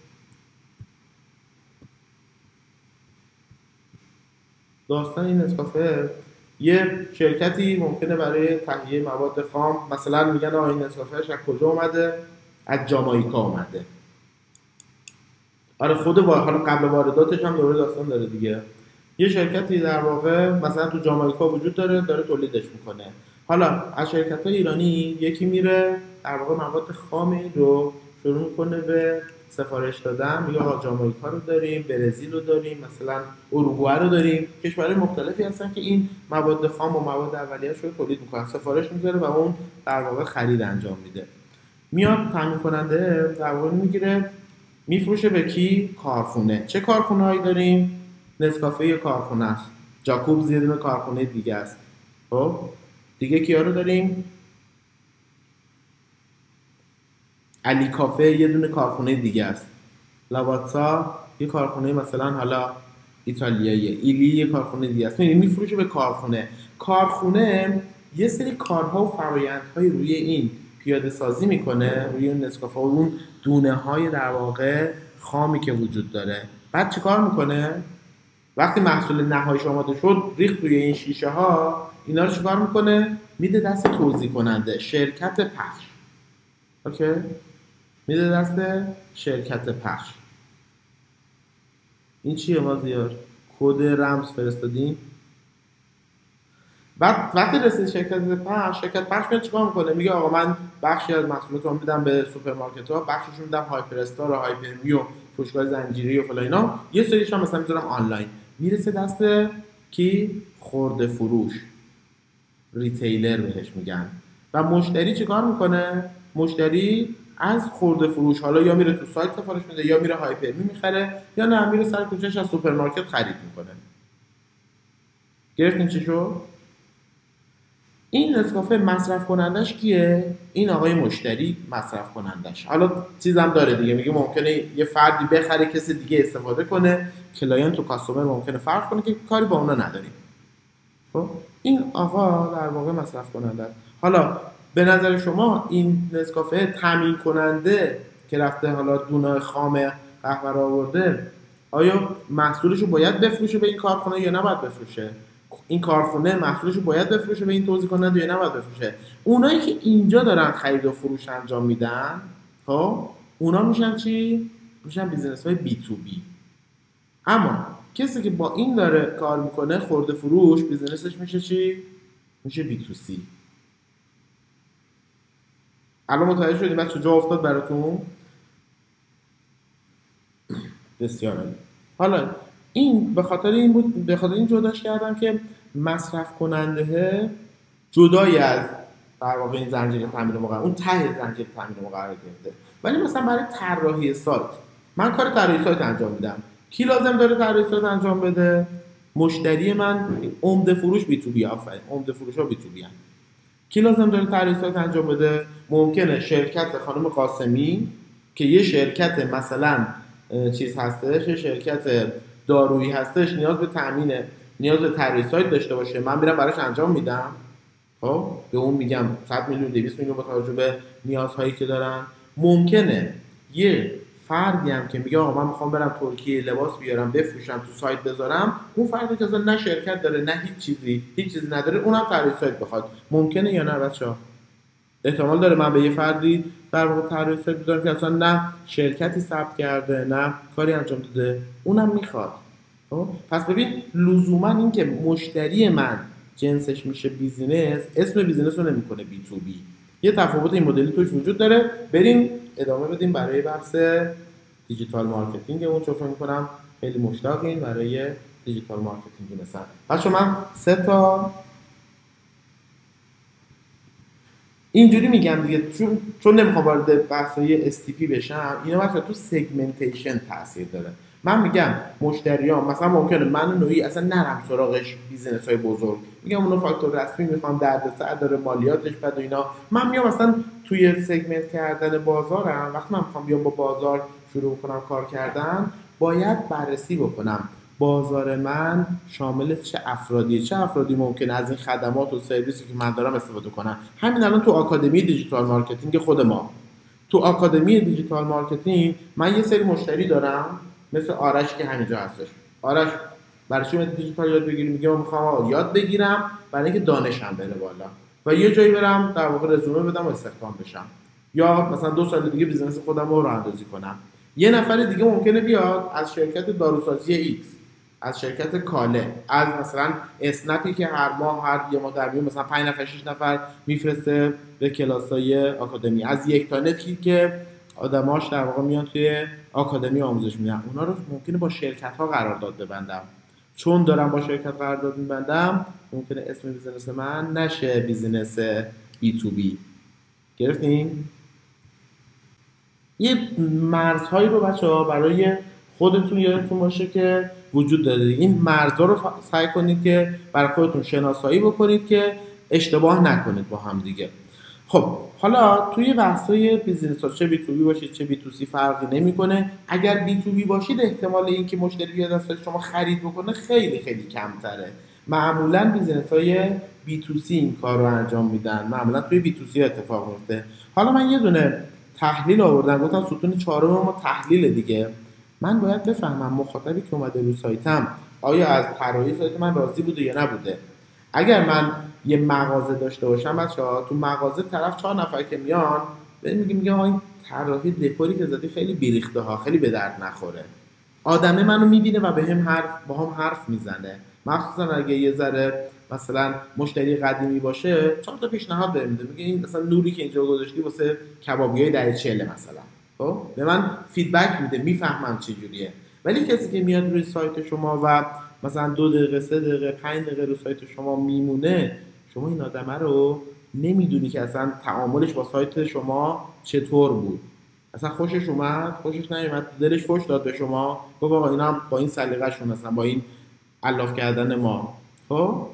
داستان این نسکافه یه شرکتی ممکنه برای تهیه مواد خام مثلا میگن آقا این نسکافهش از کجا اومده؟ از جامائیکا اومده. آره خود حالا قبل وارداتش هم دوره داستان داره دیگه. یه شرکتی در واقع مثلا تو جامائیکا وجود داره، داره تولیدش میکنه. حالا از شرکت‌های ایرانی یکی میره در واقع مواد خامی رو شروع میکنه به سفارش دادن، میگه آقا جامائیکا رو داریم، برزیل رو داریم، مثلا اروگوئه رو داریم، کشورهای مختلفی هستن که این مواد خام و مواد اولیه‌اش رو تولید میکنن، سفارش میذاره و اون در واقع خرید انجام میده. میاد تامین کننده در واقع میگیره میفروشه به کی؟ کارخونه. چه کارخونه‌ای داریم؟ نسکافه کارخونه است، جاکوب زیدون کارخونه دیگه است، خب دیگه کیا رو داریم؟ علی کافه یه دونه کارخونه دیگه است، لاواتسا یه کارخونه مثلا حالا ایتالیاییه، ایلی یه کارخونه دیگه است. یعنی میفروشه به کارخونه. کارخونه یه سری کارها و فرآیندهای روی این پیاده سازی میکنه، روی اون نسکافه و اون دونه های در واقع خامی که وجود داره. بعد چیکار میکنه؟ وقتی محصول نهاییش آماده شد ریخت روی این شیشه ها، اینا رو چیکار میکنه؟ میده دست توزیع کننده، شرکت پخش. اوکی؟ میده دست شرکت پخش. این چیه مازیار؟ کد رمز فرستادین؟ بعد وقتی رسید شرکت پخش، شرکت پخش میاد چیکار میکنه؟ میگه آقا من بخشی از محصولاتم میدم به سوپرمارکت ها، بخششون میدم هایپر استار و هایپر میو، فروشگاه زنجیری و فلان اینا، یه سریش هم مثلا میذارم آنلاین. میرسه دست کی؟ خرده فروش، ریتیلر بهش میگن. و مشتری چیکار میکنه؟ مشتری از خرده فروش حالا یا میره تو سایت سفارش میده، یا میره هایپر می میخره، یا نه میره سر کوچه‌اش از سوپرمارکت خرید میکنه. گرفتین چی شد؟ این نسکافه مصرف کنندش کیه؟ این آقای مشتری مصرف کنندش. حالا چیزم داره دیگه، میگه ممکنه یه فردی بخره کسی دیگه استفاده کنه، کلاینت و کاستومر ممکنه فرق کنه که کاری با اونا نداریم. خب این آقا در واقع مصرف کننده. حالا به نظر شما این نسکافه تامین کننده که رفته حالا دونه خام قهوه را آورده، آیا محصولش رو باید بفروشه به این کارخونه یا نباید بفروشه؟ این کارخونه محصولش رو باید بفروشه به این توزیع کننده یا نباید بفروشه؟ اونایی که اینجا دارن خرید و فروش انجام میدن، خب اونا میشن چی؟ میشن بیزنس های بی تو بی. اما کسی که با این داره کار میکنه، خرده فروش، بیزنسش میشه چی؟ میشه بی تو سی. الان متوجه شدید بچه جا افتاد براتون؟ بسیار عالی. حالا این به خاطر این بود، به خاطر این جداش کردم که مصرف کننده جدای از در واقع این زنجیره تامین مقرر، اون ته زنجیره تامین مقرر گرفته. ولی مثلا برای طراحی سایت، من کار طراحی سایت انجام میدم. کی لازم داره طراحی سایت انجام بده؟ مشتری من، عمده فروش بی تو بی. آفرین، عمده فروش ها بی تو بی ان. کی لازم داره طراحی سایت انجام بده؟ ممکنه شرکت خانم قاسمی که یه شرکت مثلا چیز هستش، یه شرکت دارویی هستش، نیاز به تامین، نیاز به طراحی سایت داشته باشه، من میرم براش انجام میدم. خب به اون میگم صد میلیون دویست میلیون با توجه به نیازهایی که دارن. ممکنه یه فردی هم که میگه آقا من میخوام برم ترکیه لباس بیارم بفروشم تو سایت بذارم، اون فردی که اصلا نه شرکت داره نه هیچ چیزی هیچ چیزی نداره، اونم طراحی سایت بخواد. ممکنه یا نه بچه‌ها؟ احتمال داره من به یه فردی در واقع طراحی سایت بذارم که اصلا نه شرکتی ثبت کرده نه کاری انجام داده، اونم میخواد. خب پس ببین لزوما این که مشتری من جنسش میشه بیزینس، اسم بیزینس رو نمیکنه بی تو بی. یه تفاوت این مدلی توش وجود داره. بریم ادامه بدیم برای بحث دیجیتال مارکتینگ. اون چون فکر می‌کنم خیلی مشتاقین برای دیجیتال مارکتینگ مثلا. بچه من سه تا اینجوری میگم دیگه، چون چون نمیخوام وارد بحث‌های اس تی پی بشم، اینا مثلا تو سگمنتیشن تاثیر داره. من میگم مشتریام مثلا ممکنه من نوعی اصلا نرم سراغش بیزنس‌های بزرگ، میگم اونو فاکتور رسمی میخوام، دردسر داره، مالیاتش بد و اینا. من میام مثلا توی سگمنت کردن بازارم، وقتی من میخوام بیام با بازار شروع کنم کار کردن، باید بررسی بکنم بازار من شامل چه افرادی، چه افرادی ممکنه از این خدمات و سرویسی که من دارم استفاده کنم. همین الان تو آکادمی دیجیتال مارکتینگ خود ما، تو آکادمی دیجیتال مارکتینگ من یه سری مشتری دارم مثل آرش که همینجا هستش. آرش برای چی دیجیتال یاد بگیری؟ میگه من میخوام یاد بگیرم برای اینکه دانشم بره بالا و یه جایی برم در واقع رزومه بدم و استخدام بشم، یا مثلا دو سال دیگه بیزنس خودم رو راه اندازی کنم. یه نفر دیگه ممکنه بیاد از شرکت داروسازی ایکس، از شرکت کاله، از مثلا اسنپی که هر ماه هر یه ماه در میون مثلا پنج نفر شش نفر میفرسته به کلاسای آکادمی، از یک تا نتی که آدماش در واقع میان توی آکادمی آموزش میدن. اونا رو ممکنه با شرکت ها قرارداد ببندم. چون دارم با شرکت قرارداد میبندم ممکنه اسم بیزنس من نشه بیزنس بی تو بی. گرفتین؟ یه مرزهایی رو بچه‌ها برای خودتون یادتون باشه که وجود داره. این مرزا رو سعی کنید که برای خودتون شناسایی بکنید که اشتباه نکنید با هم دیگه. خب حالا توی بحث‌های بیزینس ها چه بی تو بی باشید چه بی تو سی فرقی نمیکنه. اگر بی تو بی باشید احتمال اینکه مشتری بیاد از شما خرید بکنه خیلی خیلی کمتره. معمولا بیزینس های بی تو سی این کار رو انجام میدن، معمولا توی بی تو سی اتفاق میفته. حالا من یه دونه تحلیل آوردم، گفتم ستون چهارم ما تحلیل دیگه. من باید بفهمم مخاطبی که اومده رو سایتم آیا از طراحی سایت من راضی بوده یا نبوده. اگر من یه مغازه داشته باشم بچه‌ها، تو مغازه طرف چهار نفر که میان بهم میگه میگه آقا این طراحی دکوری که زدی خیلی بیریخته ها، خیلی به درد نخوره. آدمه منو میبینه و به هم حرف با هم حرف میزنه. مخصوصا اگه یه ذره مثلا مشتری قدیمی باشه چهار تا پیشنهاد بهم میده، میگه این مثلا نوری که اینجا گذاشتی واسه کبابیای دهه چهل مثلا. خب به من فیدبک میده، میفهمم چه جوریه. ولی کسی که میاد روی سایت شما و مثلا دو دقیقه سه دقیقه پنج دقیقه رو سایت شما میمونه، شما این آدمه رو نمیدونی که اصلا تعاملش با سایت شما چطور بود. اصلا خوشش اومد، خوشش نیومد، دلش فوش داد به شما، گفت آقا اینا با این سلیقه‌شون مثلا با این الاف کردن ما. خب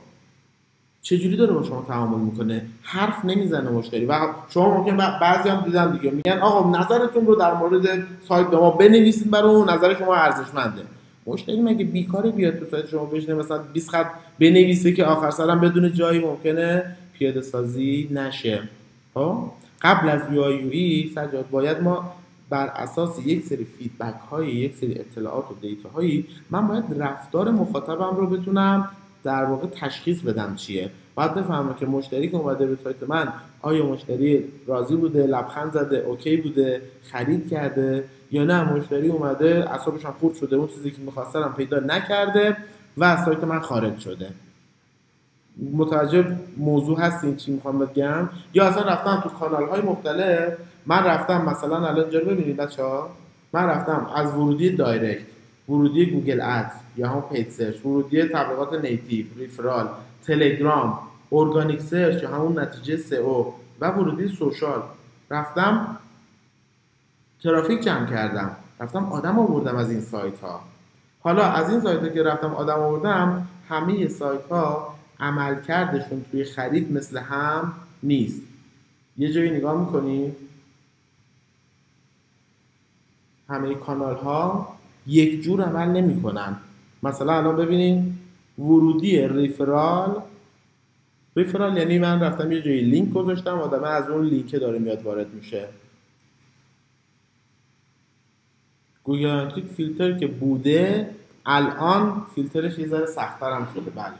چجوری داره با شما تعامل میکنه؟ حرف نمیزنه مشتری. و شما ممکن بعضی هم دیدن دیگه میگن آقا نظرتون رو در مورد سایت به ما بنویسید، برای اون نظر شما ارزشمنده. مشتری مگه بیکاره بیاد تو سایت شما بشینه مثلا بیست خط بنویسه که آخر سرم بدون جایی ممکنه پیاده سازی نشه؟ خب قبل از یو آی یو ای سجاد باید ما بر اساس یک سری فیدبک های، یک سری اطلاعات و دیتا هایی، من باید رفتار مخاطبم رو بتونم در واقع تشخیص بدم چیه. باید بفهمم که مشتری که اومده به سایت من آیا مشتری راضی بوده، لبخند زده، اوکی بوده، خرید کرده، یا نه مشتری اومده اعصابش هم خورد شده، اون چیزی که می‌خواستم پیدا نکرده و از سایت من خارج شده. متوجه موضوع هستین چی میخوام بگم؟ یا اصلا رفتم تو کانال‌های مختلف، من رفتم مثلا الان اینجا رو ببینید بچه‌ها، من رفتم از ورودی دایرکت، ورودی گوگل ادز یا هم پیج سرچ، ورودی تبلیغات نیتیو، ریفرال، تلگرام، ارگانیک سرچ یا همون نتیجه سئو و ورودی سوشال، رفتم ترافیک جمع کردم، رفتم آدم آوردم از این سایت ها. حالا از این سایت ها که رفتم آدم آوردم، همه سایت ها عملکردشون توی خرید مثل هم نیست. یه جایی نگاه میکنی همه کانال ها یک جور عمل نمی کنن. مثلا الان ببینین ورودی ریفرال، ریفرال یعنی من رفتم یه جایی لینک گذاشتم، آدم از اون لینک داره میاد وارد میشه. گوگل آنالیتیک فیلتر که بوده الان فیلترش یه ذره سخت‌تر هم شده. بله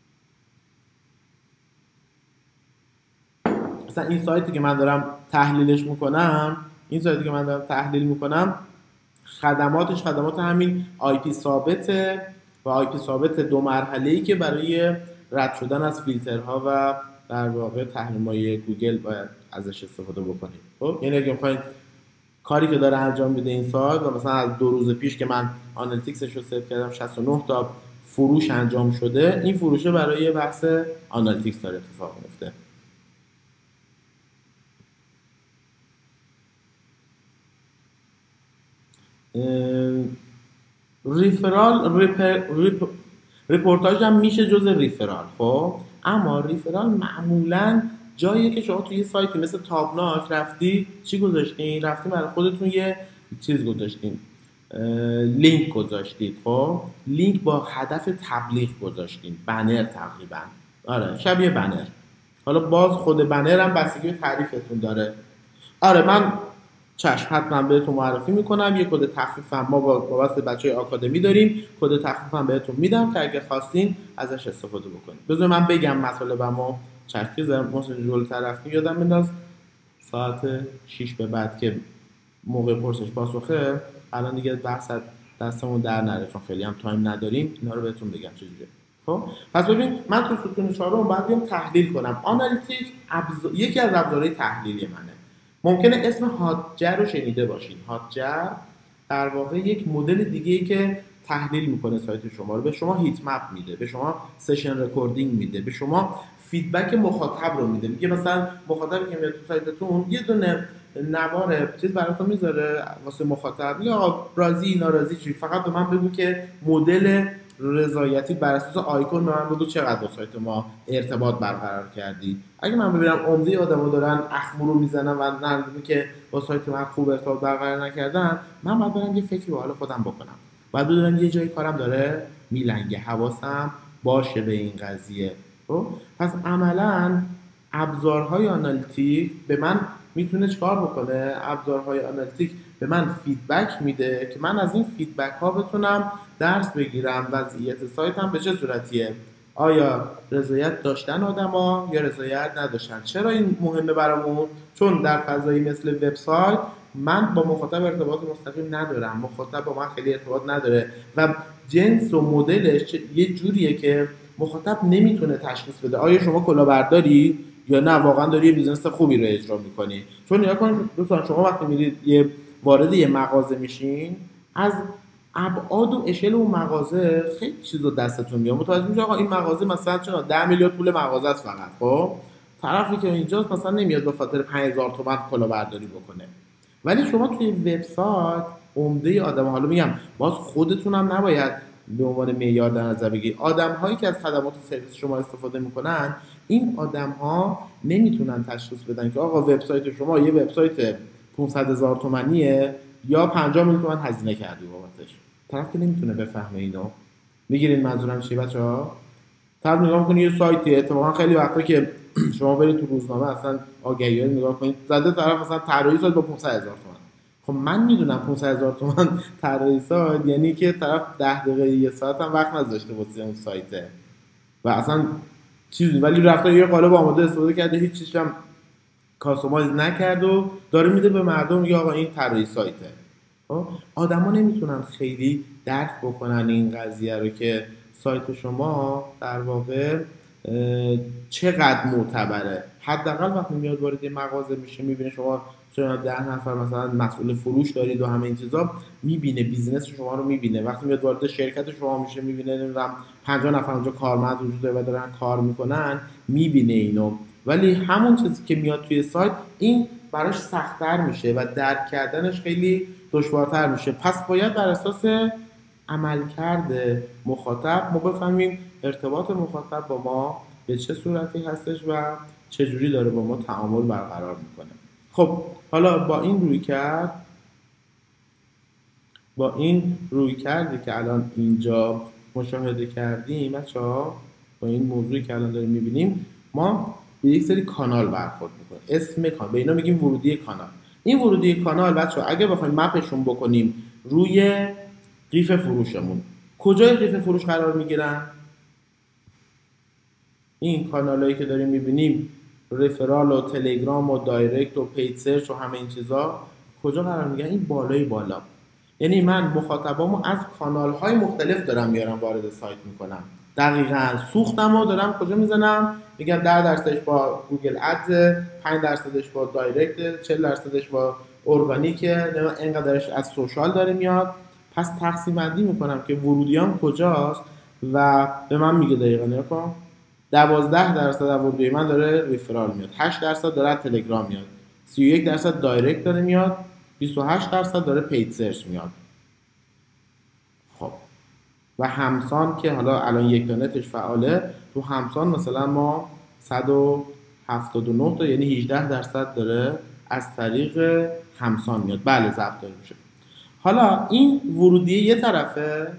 مثلا این سایتی که من دارم تحلیلش میکنم، این سایتی که من دارم تحلیل میکنم خدماتش خدمات همین آی پی ثابته و آی پی ثابت دو مرحله‌ای که برای رد شدن از فیلترها و در واقع تحریم‌های گوگل باید ازش استفاده بکنید. خب یعنی اگه می‌خواید کاری که داره انجام میده این سایت و مثلا از دو روز پیش که من آنالیتیکسش رو ست کردم شصت و نه تا فروش انجام شده، این فروشه برای بحث آنالیتیکس داره اتفاق میفته. ریفرال ریپ... ریپورتاج هم میشه جز ریفرال. خب اما ریفرال معمولا جاییه که شما توی یه سایتی مثل تابناک رفتی چی گذاشتین؟ رفتین برای خودتون یه چیز گذاشتین، لینک گذاشتید. خب لینک با هدف تبلیغ گذاشتین، بنر تقریبا، آره شبیه بنر. حالا باز خود بنر هم بستگی به تعریفتون داره. آره من چشم حتما بهتون معرفی میکنم، یه کد تخفیف هم ما با واسه بچهای آکادمی داریم، کد تخفیف هم بهتون میدم که اگه خواستین ازش استفاده بکنید. بذار من بگم مطالبمو. چشم زدم مثلا جلوتر رفتیم یادم بنداز ساعت شش به بعد که موقع پرسش پاسخه، الان دیگه بحث دستمون در نره چون خیلی هم تایم نداریم، اینا رو بهتون بگم چجوریه. خب پس ببین من تو ستون چهارم باید بیام تحلیل کنم. آنالیتیک ابز... یکی از ابزارهای تحلیلی منه. ممکنه اسم هاتجر رو شنیده باشین. هاتجر در واقع یک مدل دیگه‌ای که تحلیل میکنه سایت شما رو، به شما هیت مپ میده، به شما سشن رکوردینگ میده، به شما فیدبک مخاطب رو میده. میگه مثلا مخاطبی که میاد تو سایتتون یه دونه نوار چیز براتون میذاره واسه مخاطب، یا آقا راضی ناراضی چی، فقط به من بگو که مدل رضایتی بر اساس آیکون به من بگو چقدر با سایت ما ارتباط برقرار کردی. اگه من ببینم عمده آدما دارن اخمو رو میزنن و معلومه که با سایت من خوب ارتباط برقرار نکردن، من باید برم یه فکری به حال خودم بکنم، باید بدونم یه جایی کارم داره میلنگه، حواسم باشه به این قضیه. خب پس عملاً ابزارهای آنالیتیک به من میتونه چکار بکنه؟ ابزارهای آنالیتیک به من فیدبک میده که من از این فیدبک ها بتونم درس بگیرم وضعیت سایتم به چه صورتیه، آیا رضایت داشتن آدما یا رضایت نداشتن. چرا این مهمه برامون؟ چون در فضایی مثل وبسایت من با مخاطب ارتباط مستقیم ندارم، مخاطب با من خیلی ارتباط نداره و جنس و مدلش یه جوریه که مخاطب نمیتونه تشخیص بده آیا شما کلاهبرداری یا نه واقعا داری یه بیزنس خوبی رو اجرا میکنی. چون نگاه کن دوستان، شما وقتی میرید یه وارد یه مغازه میشین، از ابعاد و اشل اون مغازه خیلی چیزا دستتون میاد، متوجه میشه آقا این مغازه مثلا چرا ده میلیارد پول مغازه است فقط، خب طرفی که اینجاست مثلا نمیاد به خاطر پنج هزار تومان کلاهبرداری بکنه. ولی شما توی وبسایت عمده آدم، حالا میگم باز خودتون هم نباید به عنوان معیار در نظر بگیرید، آدم‌هایی که از خدمات سرویس شما استفاده میکنن، این آدم‌ها نمیتونن تشخیص بدن که آقا وبسایت شما یه وبسایت پانصد هزار تومانیه یا پنجاه میلیون تومان هزینه کردی بابتش. طرف که نمیتونه بفهمه اینو. میگیرین منظورم چیه بچه‌ها؟ طرف نگاه می‌کنه یه سایتی، اتفاقا خیلی وقتا که شما برید تو روزنامه اصلا آگهی‌ها نگاه کنید، زده طرف مثلا طراحی سایت با پانصد هزار تومان. خب من میدونم پانصد هزار تومان طراحی سایت یعنی که طرف ده دقیقه یه ساعت هم وقت نذاشته واسه اون سایته و اصلا چیزی، ولی رفته یه قالب آماده استفاده کرده، هیچ چیزی هم کاستومایز نکرد و داره میده به مردم، میگه آقا این طراحی سایته. خب آدما نمیتونن خیلی درک بکنن این قضیه رو که سایت شما در واقع چقدر معتبره. حداقل وقتی میاد وارد مغازه میشه میبینه شما چون ده نفر مثلا مسئول فروش دارید و همه این چیزا، میبینه بیزنس شما رو میبینه. وقتی میاد وارد شرکت شما میشه میبینه نمیدونم پنجاه نفر اونجا کارمند وجود داره و دارن کار میکنن، میبینه اینو. ولی همون چیزی که میاد توی سایت این براش سخت‌تر میشه و درک کردنش خیلی دشوارتر میشه. پس باید بر اساس عملکرد مخاطب ما بفهمیم ارتباط مخاطب با ما به چه صورتی هستش و چه جوری داره با ما تعامل برقرار میکنه. خب حالا با این روی کرد با این روی کردی که الان اینجا مشاهده کردیم بچه‌ها، با این موضوعی که الان داریم میبینیم، ما به یک سری کانال برخورد میکنیم. اسم کانال، به اینا میگیم ورودی کانال. این ورودی کانال بچه‌ها اگه بخوایم مپشون بکنیم روی قیف فروشمون، کجای قیف فروش قرار میگیرن؟ این کانالایی که داریم میبینیم، رفرال و تلگرام و دایرکت و پید سرچ و همه این چیزا کجا قرار میگیرن؟ این بالای بالا. یعنی من مخاطبامو از کانال‌های مختلف دارم میارم وارد سایت میکنم. دقیقاً سوختمو دارم کجا میزنم؟ میگم ده درصدش با گوگل ادز، پنج درصدش با دایرکت، چهل درصدش با ارگانیکه، اینقدرش از سوشال داره میاد. پس تقسیم بندی میکنم که ورودیام کجاست و به من میگه دقیقاً نکن دوازده درصد از ورودی من داره ریفرال میاد، هشت درصد داره تلگرام میاد، سی و یک درصد دایرکت داره میاد، بیست و هشت درصد داره پید سرچ میاد. خب و همسان که حالا الان یک تا نتش فعاله، تو همسان مثلا ما صد و هفتاد و نه تا یعنی هجده درصد داره از طریق همسان میاد. بله ضبط داره میشه. حالا این ورودی یه طرفه،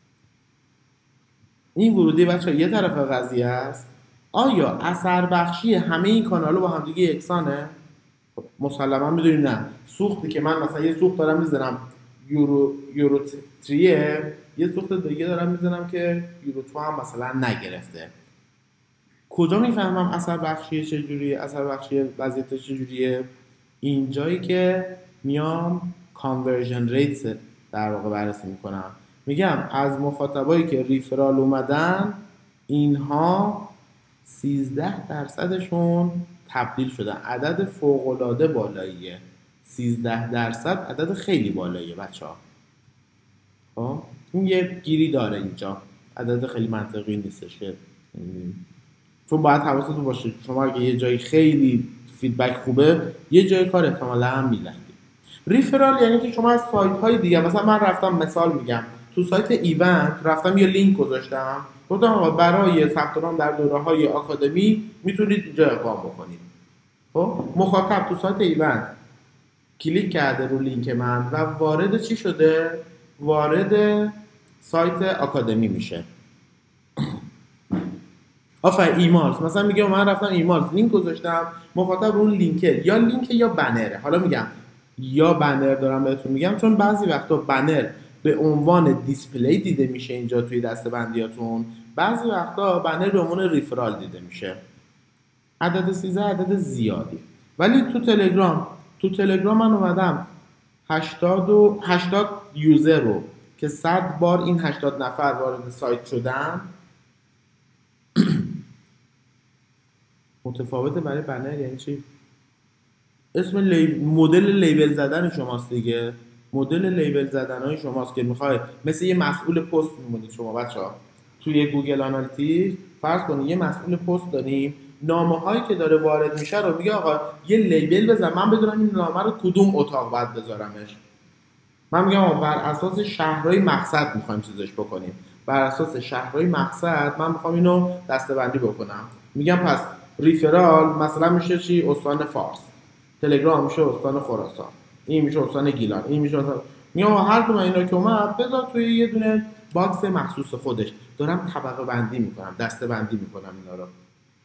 این ورودی بچه یه طرف قضیه است. آیا اثر بخشی همه این کانال‌ها با هم دیگه یکسانه؟ مسلما میدونیم نه. سوختی که من مثلا یه سوخت دارم میزنم یورو یورو تریه، یه سوخت دیگه دارم میزنم که یورو تو هم مثلا نگرفته. کجا میفهمم اثر بخشی چجوریه؟ اثر بخشی وضعیت چجوریه؟ اینجایی که میام کانورژن ریتس در واقع بررسی میکنم. میگم از مخاطبایی که ریفرال اومدن، اینها سیزده درصدشون تبدیل شدن. عدد فوق‌العاده بالاییه. سیزده درصد عدد خیلی بالاییه بچه‌ها. خب این یه گیری داره اینجا. عدد خیلی منطقی نیستش که چون باید حواستون باشه شما اگه یه جایی خیلی فیدبک خوبه یه جای کار احتمالاً میلنگی. ریفرال یعنی که شما از سایت های دیگه، مثلا من رفتم مثال میگم تو سایت ایونت رفتم یه لینک گذاشتم گفتم آقا برای ثبت نام در دوره‌های آکادمی میتونید اینجا اقدام بکنید. خب مخاطب تو سایت ایونت کلیک کرده رو لینک من و وارد چی شده؟ وارد سایت آکادمی میشه. آفرین ایمالز، مثلا میگم من رفتم ایمالز لینک گذاشتم، مخاطب اون لینکه یا لینک یا بنره. حالا میگم یا بنر دارم بهتون میگم چون بعضی وقتا بنر به عنوان دیسپلی دیده میشه اینجا توی دسته‌بندیاتون، بعضی وقتا بنر به عنوان ریفرال دیده میشه. عدد سیزده عدد زیادی. ولی تو تلگرام تو تلگرام من اومدم هشتاد و هشتاد یوزر رو که صد بار این هشتاد نفر وارد سایت شدن متفاوته برای بنر. یعنی چی؟ اسم لیب... مدل لیبل زدن شماست دیگه. مدل لیبل زدن های شماست که میخوای مثل یه مسئول پست میمونید شما بچه‌ها توی گوگل آنالیتیک. فرض کنید یه مسئول پست داریم، نامه هایی که داره وارد میشه رو میگه آقا یه لیبل بزن من بدونم این نامه رو کدوم اتاق باید بذارمش. من میگم آقا بر اساس شهرهای مقصد میخوایم چیزش بکنیم، بر اساس شهرهای مقصد من میخوام اینو دسته‌بندی بکنم. میگم پس ریفرال مثلا میشه چی؟ استان فارس. تلگرام میشه استان خراسان، این میشه استان گیلان، این میشه استان. میگم هر کدوم اینا که اومد بذار توی یه دونه باکس مخصوص خودش. دارم طبقه بندی میکنم، دسته بندی میکنم اینا رو.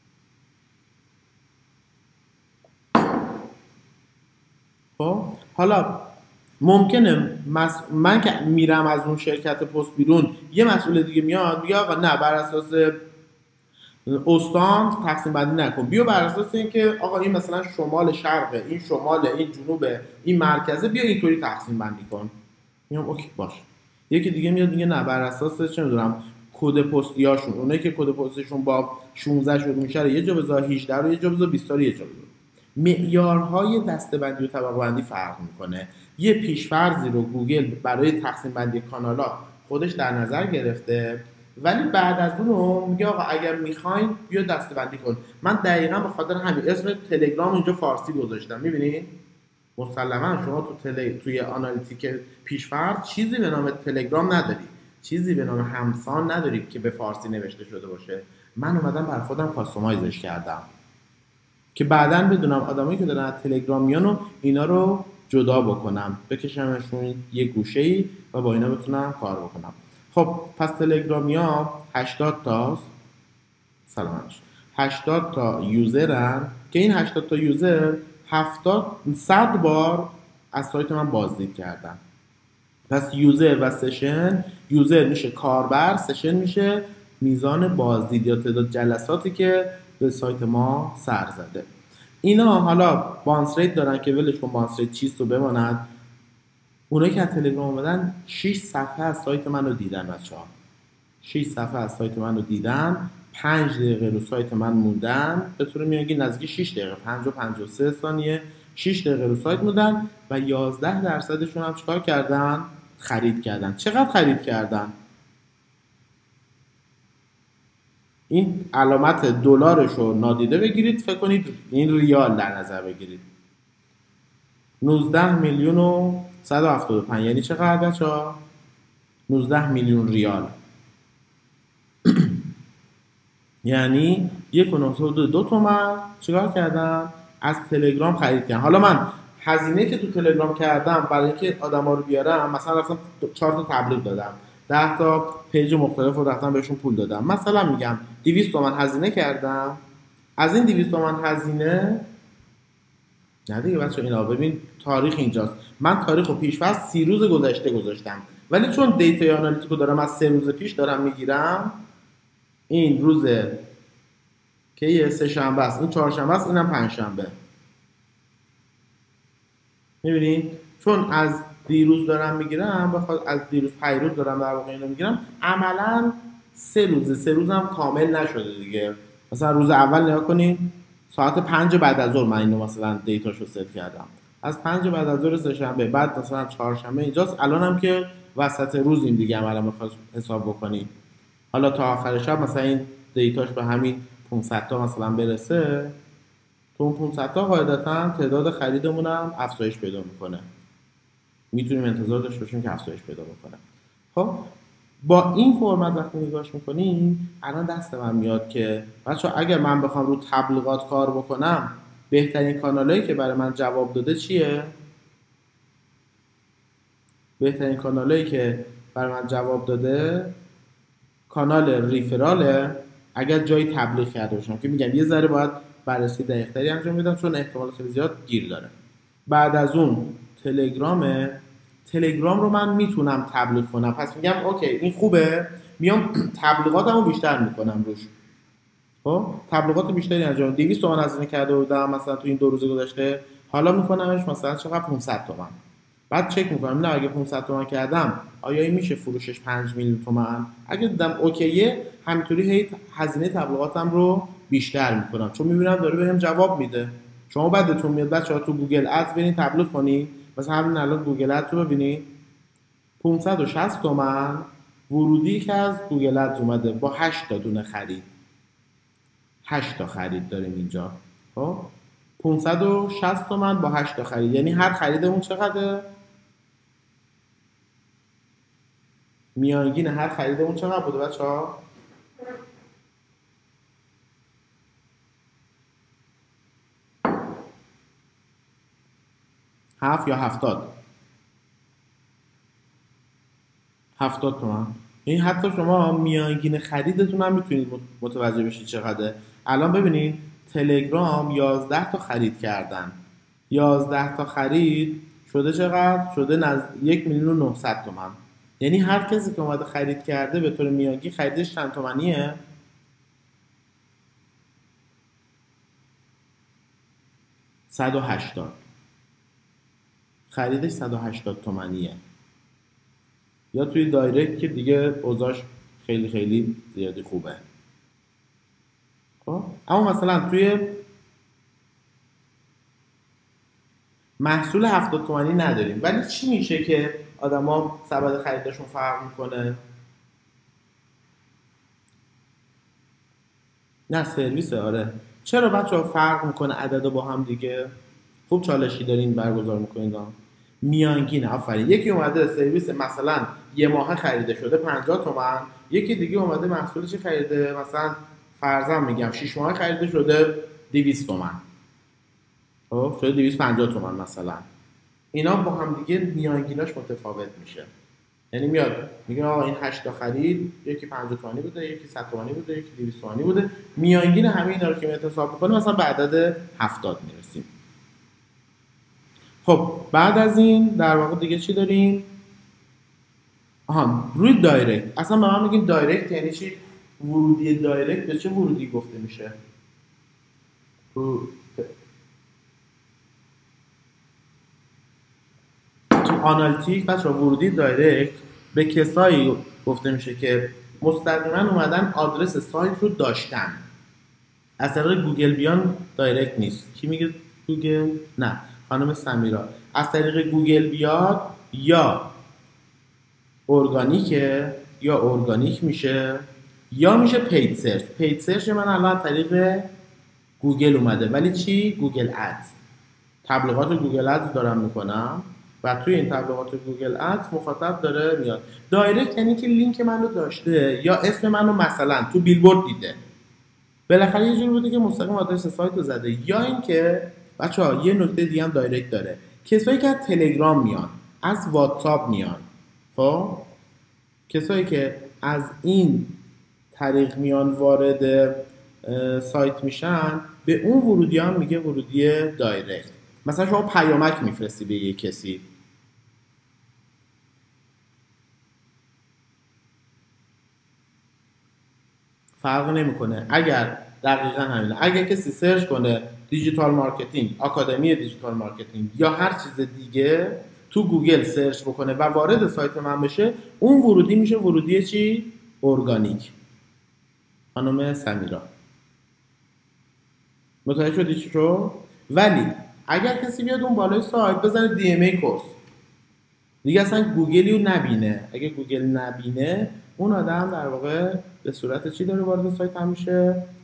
خب حالا ممکنه مس... من که میرم از اون شرکت پست بیرون یه مسئول دیگه میاد میگه آقا نه بر اساس استان تقسیم بندی نکن، بیا بر اساس اینکه آقا این مثلا شمال شرقه، این شماله، این جنوبه، این مرکزه، بیا اینطوری تقسیم بندی کن. میگم اوکی باش. یکی دیگه میاد میگه نه بر اساس چه میدونم کد پستیاشون، اونایی که کد پستشون با شانزده شروع میشه یه جا بذار، هجده رو یه جا بذار، بیست رو یه جا بذار. معیارهای دسته‌بندی و طبقه بندی فرق میکنه. یه پیش‌فرضی رو گوگل برای تقسیم بندی کانال‌ها خودش در نظر گرفته، ولی بعد از اون میگه آقا اگر میخواین بیا دسته‌بندی کن. من دقیقاً به خاطر همین اسم تلگرام اینجا فارسی گذاشتم. میبینید مسلماً شما تو تل... توی آنالیتیک پیش‌فرض چیزی به نام تلگرام ندارید، چیزی به نام همسان ندارید که به فارسی نوشته شده باشه. من اومدم بر خودم کاستومایزش کردم که بعداً بدونم آدمایی که دارن از تلگرام میان و اینا رو جدا بکنم، بکشمشون یه گوشه‌ای و با اینا بتونم کار بکنم. خب پس تلگرامیا هشتاد تا سلامش هشتاد تا یوزرن که این هشتاد تا یوزر هفتاد صد بار از سایت من بازدید کردن. پس یوزر و سشن، یوزر میشه کاربر، سشن میشه میزان بازدید یا تعداد جلساتی که به سایت ما سر زده. اینا حالا بانس ریت دارن که ولش کن بانس ریت چیست رو بماند. اونایی که از تلگرام اومدن شش صفحه از سایت من رو دیدن بچه‌ها. شش صفحه از سایت من رو دیدن، پنج دقیقه رو سایت من موندن، به طور میانگین نزدیک شش دقیقه، پنج و پنجاه و سه ثانیه، شش دقیقه رو سایت موندن و یازده درصدشون هم چیکار کردن؟ خرید کردن. چقدر خرید کردن؟ این علامت دلارش رو نادیده بگیرید، فکر کنید این ریال در نظر بگیرید. نوزده میلیون و صد و هفتاد و پنج یعنی چقدر بچه‌ها؟ نوزده میلیون ریال. یعنی یک و نهصد و دو تومن چیکار کردم؟ از تلگرام خرید کردم. حالا من هزینه که تو تلگرام کردم برای اینکه آدما رو بیارم، مثلا رفتم چهار تا تبلیغ دادم، ده تا پیج مختلف رو رفتم بهشون پول دادم، مثلا میگم دویست تومن هزینه کردم. از این دویست تومن هزینه نه دیگه بچه‌ها اینا ببین تاریخ اینجاست. من تاریخ رو پیش‌فرض سی روز گذشته گذاشتم، ولی چون دیتای آنالیتیکو دارم از سه روز پیش دارم میگیرم، این روز که یه سه شنبه است، این چهارشنبه است، اینم پنج شنبه. میبینید چون از دیروز دارم میگیرم، بخاطر از دیروز پیروز دارم در واقع اینو میگیرم، عملاً سه روزه، سه روزم کامل نشده دیگه. مثلا روز اول نگاه کنین ساعت پنج بعد از ظهر من اینو مثلا دیتاشو ست کردم، از پنج بعد از ظهر سه شنبه، بعد مثلا چهارشنبه اینجاست، الانم که وسط روزیم دیگه عملاً میخواید حساب بکنید. حالا تا آخر شب مثلا این دیتاش به همین پانصد تا مثلا برسه، تو اون پانصد تا قاعدتا تعداد خریدمون هم افزایش پیدا میکنه، میتونیم انتظار داشته باشیم که افزایش پیدا بکنه. خب با این فرمت وقتی نگاش میکنیم الان دست من میاد که بچه‌ها اگر من بخوام رو تبلیغات کار بکنم بهترین کانالایی که برای من جواب داده چیه؟ بهترین کانالایی که برای من جواب داده کانال ریفراله، اگر جایی تبلیغ کرده باشم که میگم یه ذره باید بررسی دقیق‌تری انجام بدم چون احتمال خیلی زیاد گیر داره. بعد از اون تلگرامه، تلگرام رو من میتونم تبلیغ کنم، پس میگم اوکی این خوبه، میام تبلیغاتمو بیشتر میکنم روش. خب تبلیغات بیشتری انجام دویست تومن هزینه کرده بودم مثلا تو این دو روز گذشته، حالا میکنمش مثلا چقدر پانصد تومن. بعد چک میکنم نه اگه پانصد تومن کردم آیا این میشه فروشش پنج میلیون تومن، اگه دیدم اوکیه همینطوری هی هزینه تبلیغاتم رو بیشتر میکنم چون میبینم داره بهم جواب میده. شما بعدتون میاد بچه‌ها تو گوگل ادز برین تبلیغ کنین، مثلا همین الان گوگل ادز رو ببینید پانصد و شصت تومن ورودی که از گوگل ادز اومده با هشت تا دونه خرید، هشت تا خرید داریم اینجا. خب پانصد و شصت تومن با هشت تا خرید، یعنی هر خریدمون چقدره؟ میانگین هر خریدمون چقدر بوده بچه‌ها؟ هفت یا هفتاد؟ هفتاد تومن. این حتی شما میانگین خریدتون هم میتونید متوجه بشید چقدره. الان ببینید تلگرام یازده تا خرید کردن، یازده تا خرید شده چقدر؟ شده نزد یک میلیون و نهصد تومن. یعنی هر کسی که اومده خرید کرده به طور میانگین خریدش چند تومنیه؟ صد و هشتاد. خریدش صد و هشتاد تومنیه. یا توی دایرکت که دیگه اوضاعش خیلی خیلی زیادی خوبه. خب اما مثلا توی محصول هفتاد تومانی نداریم، ولی چی میشه که آدما سبد خریدشون فرق میکنه؟ نه سرویسه. آره چرا بچه‌ها فرق میکنه عددا با هم دیگه؟ خوب چالشی دارین برگزار میکنین. میانگین آفرین. یکی اومده سرویس مثلا یه ماه خریده شده پنجاه تومن، یکی دیگه اومده محصولش خریده مثلا فرضاً میگم شش ماه خریده شده دویست تومن، خب شده دویست و پنجاه تومن مثلا. اینا با هم دیگه میانگیناش متفاوت میشه. یعنی میاد میگه آقا این هشت تا خرید یکی پنجاه تومانی بوده، یکی صد تومانی بوده، یکی دویست تومانی بوده، میانگین همه اینا رو که حساب می‌کنیم مثلا به عدد هفتاد میرسیم. خب بعد از این در واقع دیگه چی داریم؟ آها روی دایرکت. اصلا به من میگین دایرکت یعنی چی؟ ورودی دایرکت به چه ورودی گفته میشه؟ تو تو آنالیتیک بچه‌ها ورودی دایرکت به کسایی گفته میشه که مستقیما اومدن آدرس سایت رو داشتن. از طریق گوگل بیان دایرکت نیست. کی میگه گوگل؟ نه خانم سمیرا. از طریق گوگل بیاد یا ارگانیکه یا ارگانیک میشه یا میشه پید سرچ. پید سرچ من الان از طریق گوگل اومده، ولی چی؟ گوگل ادز. تبلیغات گوگل ادز دارم میکنم و توی این تبلیغات گوگل ادز مخاطب داره میاد. دایرکت یعنی که لینک منو داشته یا اسم منو مثلا تو بیلبورد دیده، بالاخره یه جوری بوده که مستقیم آدرس سایت رو زده. یا اینکه بچه‌ها یه نکته دیگه هم دایرکت داره، کسایی که از تلگرام میان، از واتساپ میان، خب کسایی که از این طریق میان وارد سایت میشن به اون ورودی هم میگه ورودی دایرکت. مثلا شما پیامک میفرستی به یه کسی، فرق نمیکنه. اگر دقیقاً همینه، اگر کسی سرچ کنه دیجیتال مارکتینگ، آکادمی دیجیتال مارکتینگ یا هر چیز دیگه تو گوگل سرچ بکنه و وارد سایت من بشه، اون ورودی میشه ورودی چی؟ ارگانیک. خانم سمیرا متوجه شدی چی شد؟ ولی اگر کسی بیاد اون بالای سایت بزنه دی ام ای کورس، دیگه اصلا گوگلی رو نبینه. اگه گوگل نبینه اون آدم در واقع به صورت چی داره وارد سایت هم میشه؟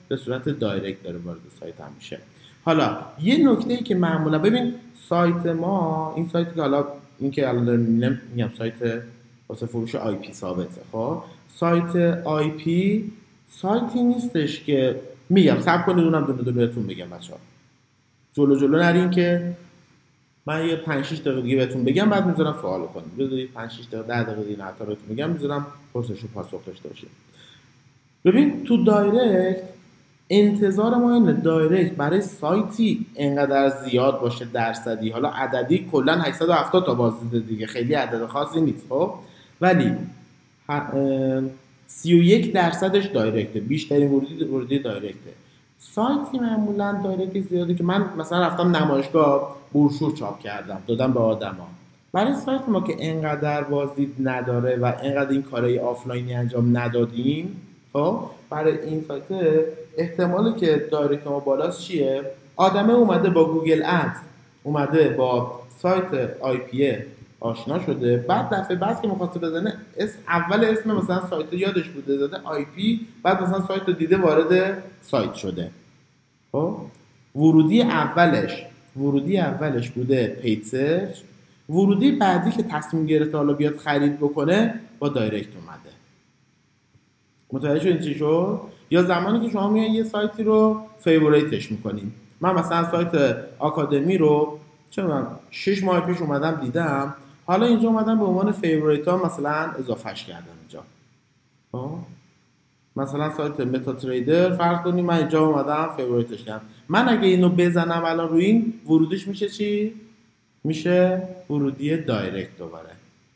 به صورت دایرکت داره وارد سایت هم میشه. حالا یه نکته‌ای که معمولا ببین سایت ما، این سایتی که حالا این که الان دارم میبینم میگم سایت واسه فروش آی پی ثابته. خب سایت آی پی سایتی نیستش که میگم صبر کنید اونم دونه دونه بهتون بگم بچه‌ها. جلو جلو نرین که من یه پنج شش دقیقه دیگه بهتون بگم بعد میذارم سوال کنید. بذارید پنج شش دقیقه ده دقیقه دیگه حتی بهتون میگم میذارم پرسش و پاسخ داشته باشید. ببین تو دایرکت انتظار ما اینه دایرکت برای سایتی انقدر زیاد باشه درصدی، حالا عددی کلا هشتصد و هفتاد تا بازدیده دیگه خیلی عدد خاصی نیست خب، ولی سی و یک درصدش دایرکته، بیشترین ورودی ورودی دایرکته. سایتی معمولا دایرکت زیاده که من مثلا رفتم نمایشگاه بروشور چاپ کردم دادم به آدما. برای سایت ما که انقدر بازدید نداره و انقدر این کارهای آفلاینی انجام ندادیم، خب برای این سایت احتمالی که دایرکت ما بالاست چیه؟ آدمه اومده با گوگل اد، اومده با سایت آی پی آشنا شده، بعد دفعه بعد که می‌خواسته بزنه اسم اول اسم مثلا سایت یادش بوده زده آی پی، بعد مثلا سایت رو دیده وارد سایت شده. خب ورودی اولش ورودی اولش بوده پید سرچ، ورودی بعدی که تصمیم گرفته حالا بیاد خرید بکنه با دایرکت اومده. متوجه شدین چی شد؟ یا زمانی که شما میان یه سایتی رو فیوریتش میکنین. من مثلا سایت آکادمی رو چه می‌دونم شش ماه پیش اومدم دیدم، حالا اینجا اومدم به عنوان فیوریت ها مثلا اضافهش کردم اینجا. خب مثلا سایت متا تریدر فرض کنیم من اینجا اومدم فیوریتش کردم. من اگه اینو بزنم الان روی این ورودیش میشه چی؟ میشه ورودی دایرکت دوباره.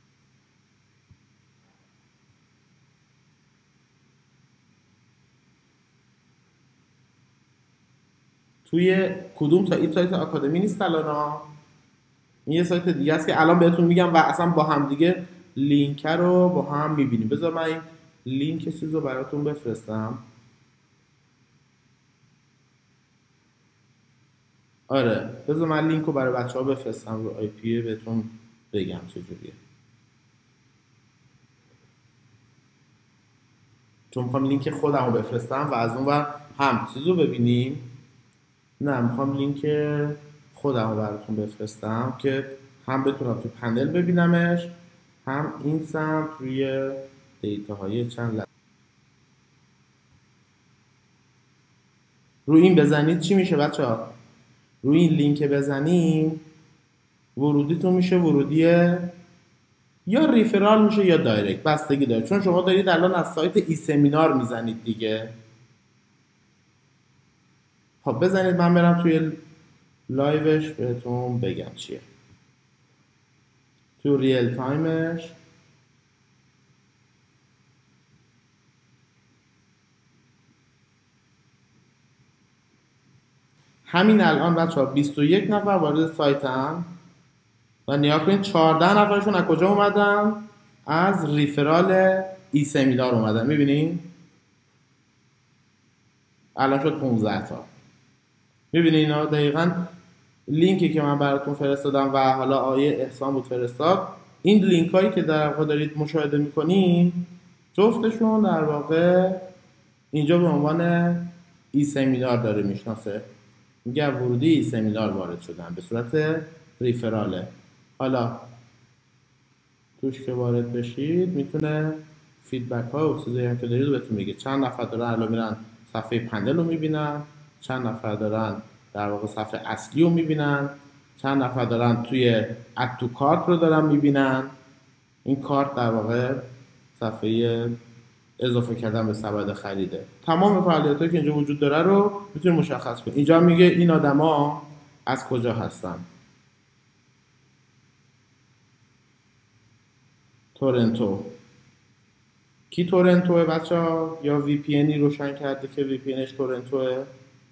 توی کدوم سایت؟ این سایت آکادمی نیست الان، این یه سایت دیگه است که الان بهتون میگم و اصلا با هم دیگه لینک رو با هم میبینیم. بذار من این لینک چیز رو براتون بفرستم. آره بذار من لینک رو برای بچه ها بفرستم رو آی پی بهتون بگم چجوریه، چون میخوام لینک خودم رو بفرستم و از اون ور هم چیز رو ببینیم. نه میخوام لینک خودم رو براتون بفرستم که هم بتونم تو پنل ببینمش، هم این سمت روی دیتاهای چند لحظه. روی این بزنید چی میشه بچه ها؟ روی این لینک بزنید ورودیتون میشه ورودی یا ریفرال میشه یا دایرکت، بستگی داره، چون شما دارید الان از سایت ای سمینار میزنید دیگه. خب بزنید من برم توی لایوش بهتون بگم چیه. تو ریل تایمش همین الان بچه‌ها بیست و یک نفر وارد سایتن و نیا کنید چهارده نفرشون از کجا اومدن؟ از ریفرال ای سمینار اومدن. میبینین؟ الان شد پانزده تا. میبینین اینا دقیقاً لینکی که من براتون فرستادم و حالا آیه احسان بود فرستاد، این لینک هایی که در واقع دارید مشاهده میکنین جفتشون در واقع اینجا به عنوان ای سمینار داره میشناسه، میگه ورودی ای سمینار وارد شدن به صورت ریفراله. حالا توش که وارد بشید میتونه فیدبک ها و چیزایی هم که دارید رو بهتون میگه. چند نفر دارن الان میرن صفحه پنل رو میبینن، چند نفر دارن در واقع صفحه اصلی رو میبینن، چند نفر دارن توی اد تو کارت رو دارن میبینن. این کارت در واقع صفحه اضافه کردن به سبد خریده. تمام فعالیتایی که اینجا وجود داره رو میتونید مشخص کنید. اینجا میگه این آدما از کجا هستن. تورنتو. کی تورنتوه بچه‌ها؟ یا وی پی اینی روشن کرده که وی پی اینش تورنتوه؟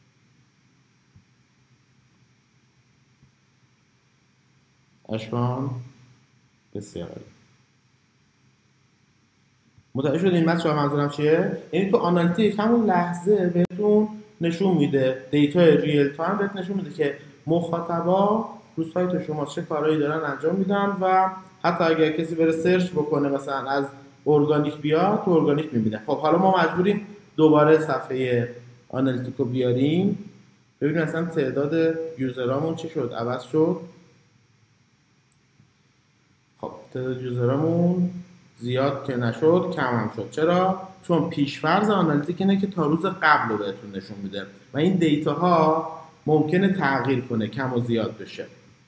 اشکان بسیار عالی. متوجه شدین بچه‌ها منظورم چیه؟ یعنی تو آنالیتیک همون لحظه بهتون نشون میده، دیتا ریل تایم بهتون نشون میده که مخاطبا رو سایت شما چه کارهایی دارن انجام میدن و حتی اگر کسی بره سرچ بکنه مثلا از ارگانیک بیاد تو ارگانیک میبینه. خب حالا ما مجبوریم دوباره صفحه آنالیتیکو بیاریم ببینیم مثلا تعداد یوزرامون چی شد، عوض شد. خب تعداد یوزرامون زیاد که نشد، کم هم شد. چرا؟ چون پیشفرض آنالیتیک اینه که تا روز قبل رو بهتون نشون میده و این دیتا ها ممکنه تغییر کنه، کم و زیاد بشه.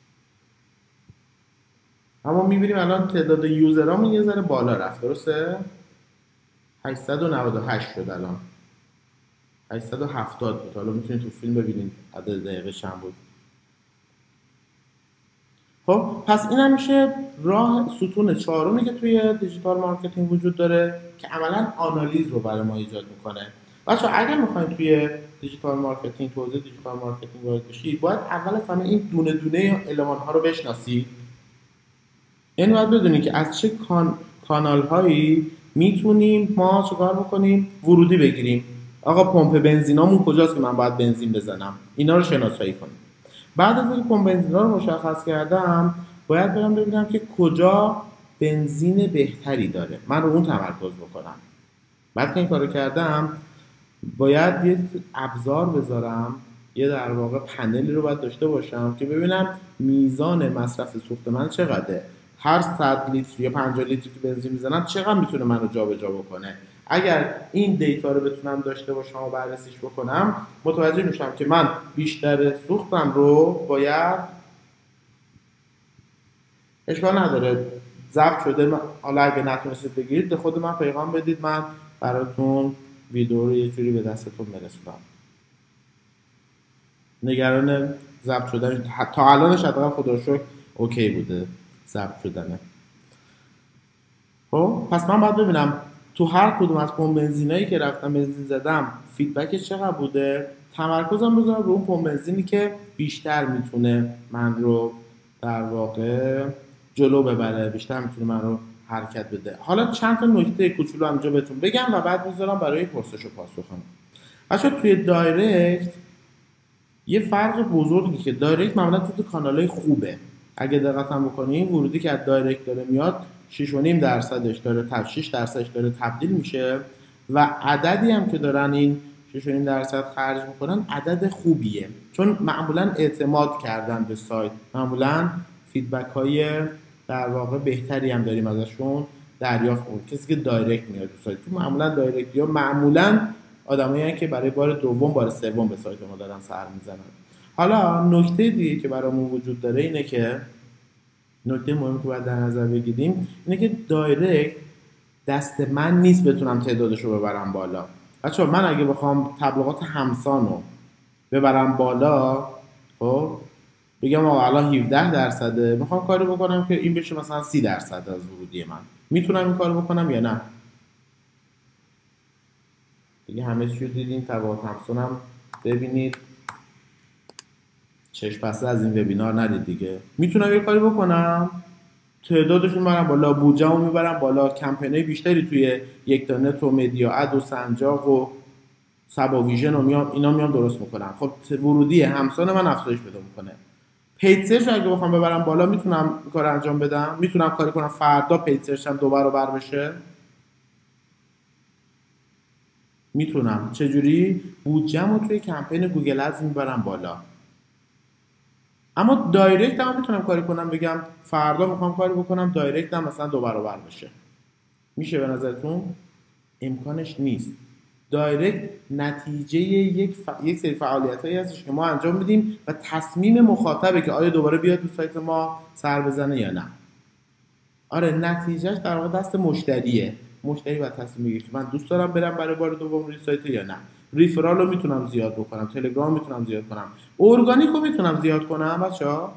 اما میبینیم الان تعداد یوزرامون یه ذره بالا رفت، درسته؟ هشتصد و نود و هشت شد، الان هشتصد و هفتاد بود. حالا میتونید تو فیلم ببینید عدد دقیقه چند بود. خب پس این هم میشه راه ستون چهارمی که توی دیجیتال مارکتینگ وجود داره که عملا آنالیز رو برای ما ایجاد میکنه. بچه‌ها اگر میخواید توی دیجیتال مارکتینگ، توضیح دیجیتال مارکتینگ وارد بشید، باید اول از همه این دونه دونه المان ها رو بشناسید. یعنی باید بدونید که از چه کان... کانال هایی میتونیم ما چیکار بکنیم، ورودی بگیریم. آقا پمپ بنزینامون کجاست که من باید بنزین بزنم، اینا رو شناسایی کنیم. بعد از اینکه پمپ بنزینا رو مشخص کردم، باید برم ببینم که کجا بنزین بهتری داره، من رو اون تمرکز بکنم. بعد که این کارو کردم، باید یه ابزار بذارم، یه در واقع پنلی رو باید داشته باشم که ببینم میزان مصرف سوخت من چقدره. هر صد لیتر یا پنجاه لیتر که بنزین میزنم چقدر میتونه منو جابجا بکنه. اگر این دیتا رو بتونم داشته باشم و بررسیش بکنم، متوجه میشم که من بیشتر سوختم رو باید، اشکال نداره ضبط شده، حالا اگه نتونستید بگیرید به خود من پیغام بدید، من براتون ویدیو رو یه جوری به دستتون برسونم. نگران ضبط شدن تا الانش حداقل خدا رو شکر اوکی بوده ضبط شدنه. خب پس من باید ببینم تو هر کدوم از پمپ بنزینایی که رفتم بنزین زدم فیدبکش چقدر بوده، تمرکزم بذارم رو اون پمپ بنزینی که بیشتر میتونه من رو در واقع جلو ببره، بیشتر میتونه من رو حرکت بده. حالا چند تا نکته کوچولو همینجا بهتون بگم و بعد میذارم برای پرسش و پاسخ. بچا توی دایرکت یه فرق بزرگی که دایرکت معمولا تو کانالای خوبه، اگه دقت هم بکنین ورودی که از دایرکت داره میاد شش و نیم درصدش داره شش درصدش داره تبدیل میشه و عددی هم که دارن این شش و نیم درصد خرج میکنن عدد خوبیه، چون معمولا اعتماد کردن به سایت، معمولا فیدبک های در واقع بهتری هم داریم ازشون دریافت کنیم. کسی که دایرکت میاد تو سایت، تو معمولا دایرکتی ها معمولا آدمایی هستن که برای بار دوم بار سوم به سایت ما دارن سر میزنن. حالا نکته دیگه که برامون وجود داره اینه که نکته مهمی که باید در نظر بگیریم اینه که دایرکت دست من نیست بتونم تعدادش رو ببرم بالا. بچه‌ها من اگه بخوام تبلیغات همسان رو ببرم بالا، خب بگم آقا الان هفده درصده، میخوام کاری بکنم که این بشه مثلا سی درصد از ورودی من، میتونم این کارو بکنم یا نه؟ دیگه همه چی رو دیدین، تبلیغات همسان هم ببینید، چشم بسته از این وبینار ندید دیگه. میتونم یه کاری بکنم تعدادشون برم بالا، بودجه‌مو میبرم بالا، کمپینای بیشتری توی یک تا نت و مدیا اد و سنجاق و سبا ویژن و میام اینا میام درست میکنم. خب ورودی همسان من افزایش پیدا میکنه. پیج سرچ اگه بخوام ببرم بالا میتونم این کارو انجام بدم، میتونم کاری کنم فردا پیج سرچم دو برابر بشه. میتونم چجوری؟ بودجه‌مو توی کمپین گوگل ادز میبرم بالا. اما دایرکت هم میتونم کاری کنم، بگم فردا میخوام کاری بکنم دایرکت هم مثلا دو برابر بشه. میشه به نظرتون؟ امکانش نیست. دایرکت نتیجه یک ف... یک سری فعالیتایی هستش که ما انجام میدیم و تصمیم مخاطبه که آیا دوباره بیاد تو سایت ما سر بزنه یا نه. آره نتیجهش در واقع دست مشتریه. مشتری باید تصمیم بگیره که من دوست دارم برم برای بار دوم روی سایت یا نه. ریفرال رو میتونم زیاد بکنم، تلگرام میتونم زیاد کنم، ارگانیک رو میتونم زیاد کنم. بچه‌ها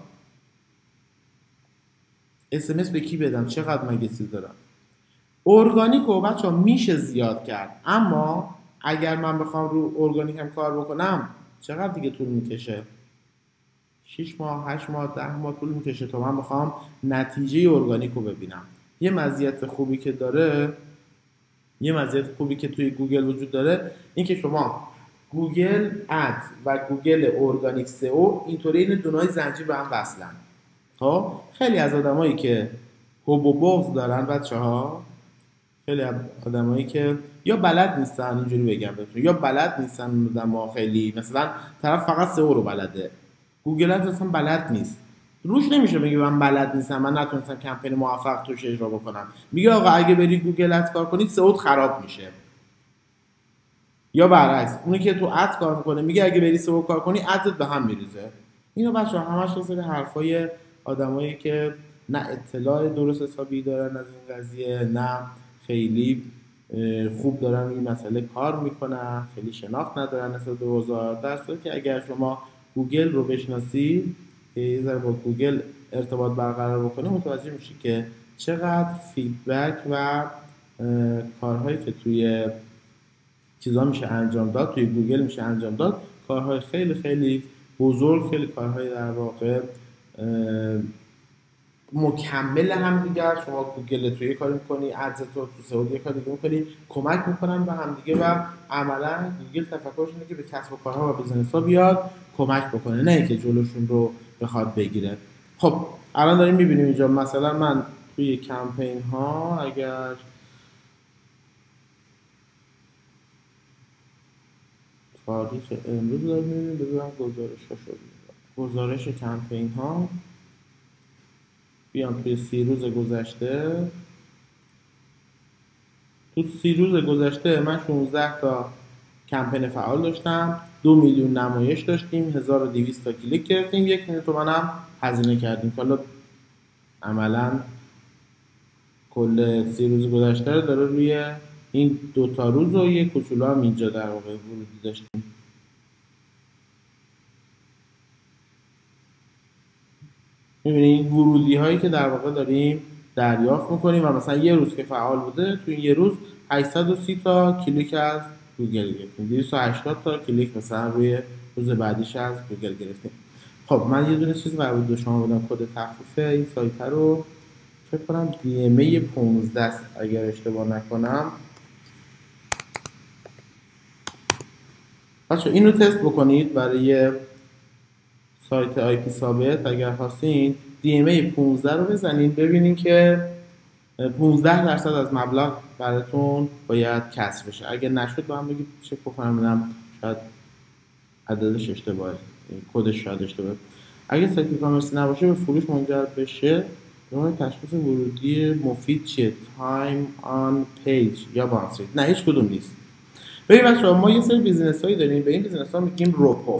اس ام اس به کی بدم، چقدر مگه چیز دارم؟ ارگانیک رو بچه‌ها میشه زیاد کرد، اما اگر من بخوام رو ارگانیک هم کار بکنم چقدر دیگه طول میکشه؟ شش ماه، هشت ماه، ده ماه طول میکشه تا من بخوام نتیجه ارگانیک رو ببینم. یه مزیت خوبی که داره، یه مزیت خوبی که توی گوگل وجود داره این که شما گوگل اد و گوگل ارگانیک سئو اینطوری این دونای زنجیر به هم وصلن. خب خیلی از آدمایی که حب و بغض دارن بچه‌ها خیلی آدمایی که یا بلد نیستن، اینجوری بگم بهتون، یا بلد نیستن آدما، خیلی مثلا طرف فقط سئو رو بلده، گوگل ادز اصلا بلد نیست، روش نمیشه بگی من بلد نیستم، من نتونستم کمپین موفق توش اجرا بکنم. میگه آقا اگه بری گوگل ادز کار کنید سئوت خراب میشه. یا برعکس، اونی که تو اد کار میکنه میگه اگه بری سئو کار کنی ادت به هم میریزه. اینو بچه‌ها همش یه سری حرفای آدمایی که نه اطلاع درست حسابی دارن از این قضیه، نه خیلی خوب دارن این مسئله کار میکنن، خیلی شناخت ندارن نسبت به اوضاع. در صورتی که اگر شما گوگل رو بشناسی، یه ذره با گوگل ارتباط برقرار بکنی، متوجه میشی که چقدر فیدبک و کارهایی که توی چیزا میشه انجام داد، توی گوگل میشه انجام داد، کارهای خیلی خیلی بزرگ، خیلی کارهای در واقع مکمل هم دیگه. شما گوگل تو یه کاری میکنی، ادز تو تو سئو یه کاری دیگه میکنی، کمک میکنن به هم دیگه و عملا گوگل تفکرش اینه که به کسب و کارها و بیزنس ها بیاد کمک بکنه، نه اینکه جلوشون رو بخواد بگیره. خب الان داریم میبینیم اینجا مثلا من توی کمپین ها اگر تاریخ امروز داریم میبینیم، ببینم گزارش ها شد، گزارش کمپین ها، بیام توی سی روز گذشته، تو سی روز گذشته من شانزده تا کمپین فعال داشتم، دو میلیون نمایش داشتیم، هزار و دویست تا کلیک گرفتیم، یک میلیون تومن هم هزینه کردیم. حالا عملا کل سی روز گذشته رو داره روی این دو تا روز و یک کوچولو هم اینجا در واقع ورودی داشتیم. می‌بینید ورودی هایی که در واقع داریم دریافت میکنیم و مثلا یه روز که فعال بوده، تو این یه روز هشتصد و سی تا کلیک از گوگل گرفتیم، دویست و هشتاد تا کلیک مثلا روی روز بعدیش از گوگل گرفتیم. خب من یه دونه چیز قرار بود شما بدم، کد تخفیف این سایت رو فکر کنم دی ام ای پانزده است اگر اشتباه نکنم. بچه اینو تست بکنید برای سایت آی پی ثابت، اگر خواستین دی ام ای پانزده رو بزنین ببینین که پانزده درصد از مبلغ براتون باید کسر بشه. اگر نشد با هم بگید چک بکنم ببینم شاید عددش اشتباهه، کدش شاید اشتباهه. اگه سایت ای کامرسی نباشه به فروش منجر بشه، راه تشخیص ورودی مفید چیه؟ تایم آن پیج یا باونس ریت؟ نه هیچ کدوم نیست. ببین بچه‌ها ما یه سری بیزینس هایی داریم، به این بیزینس ها میگیم روپو.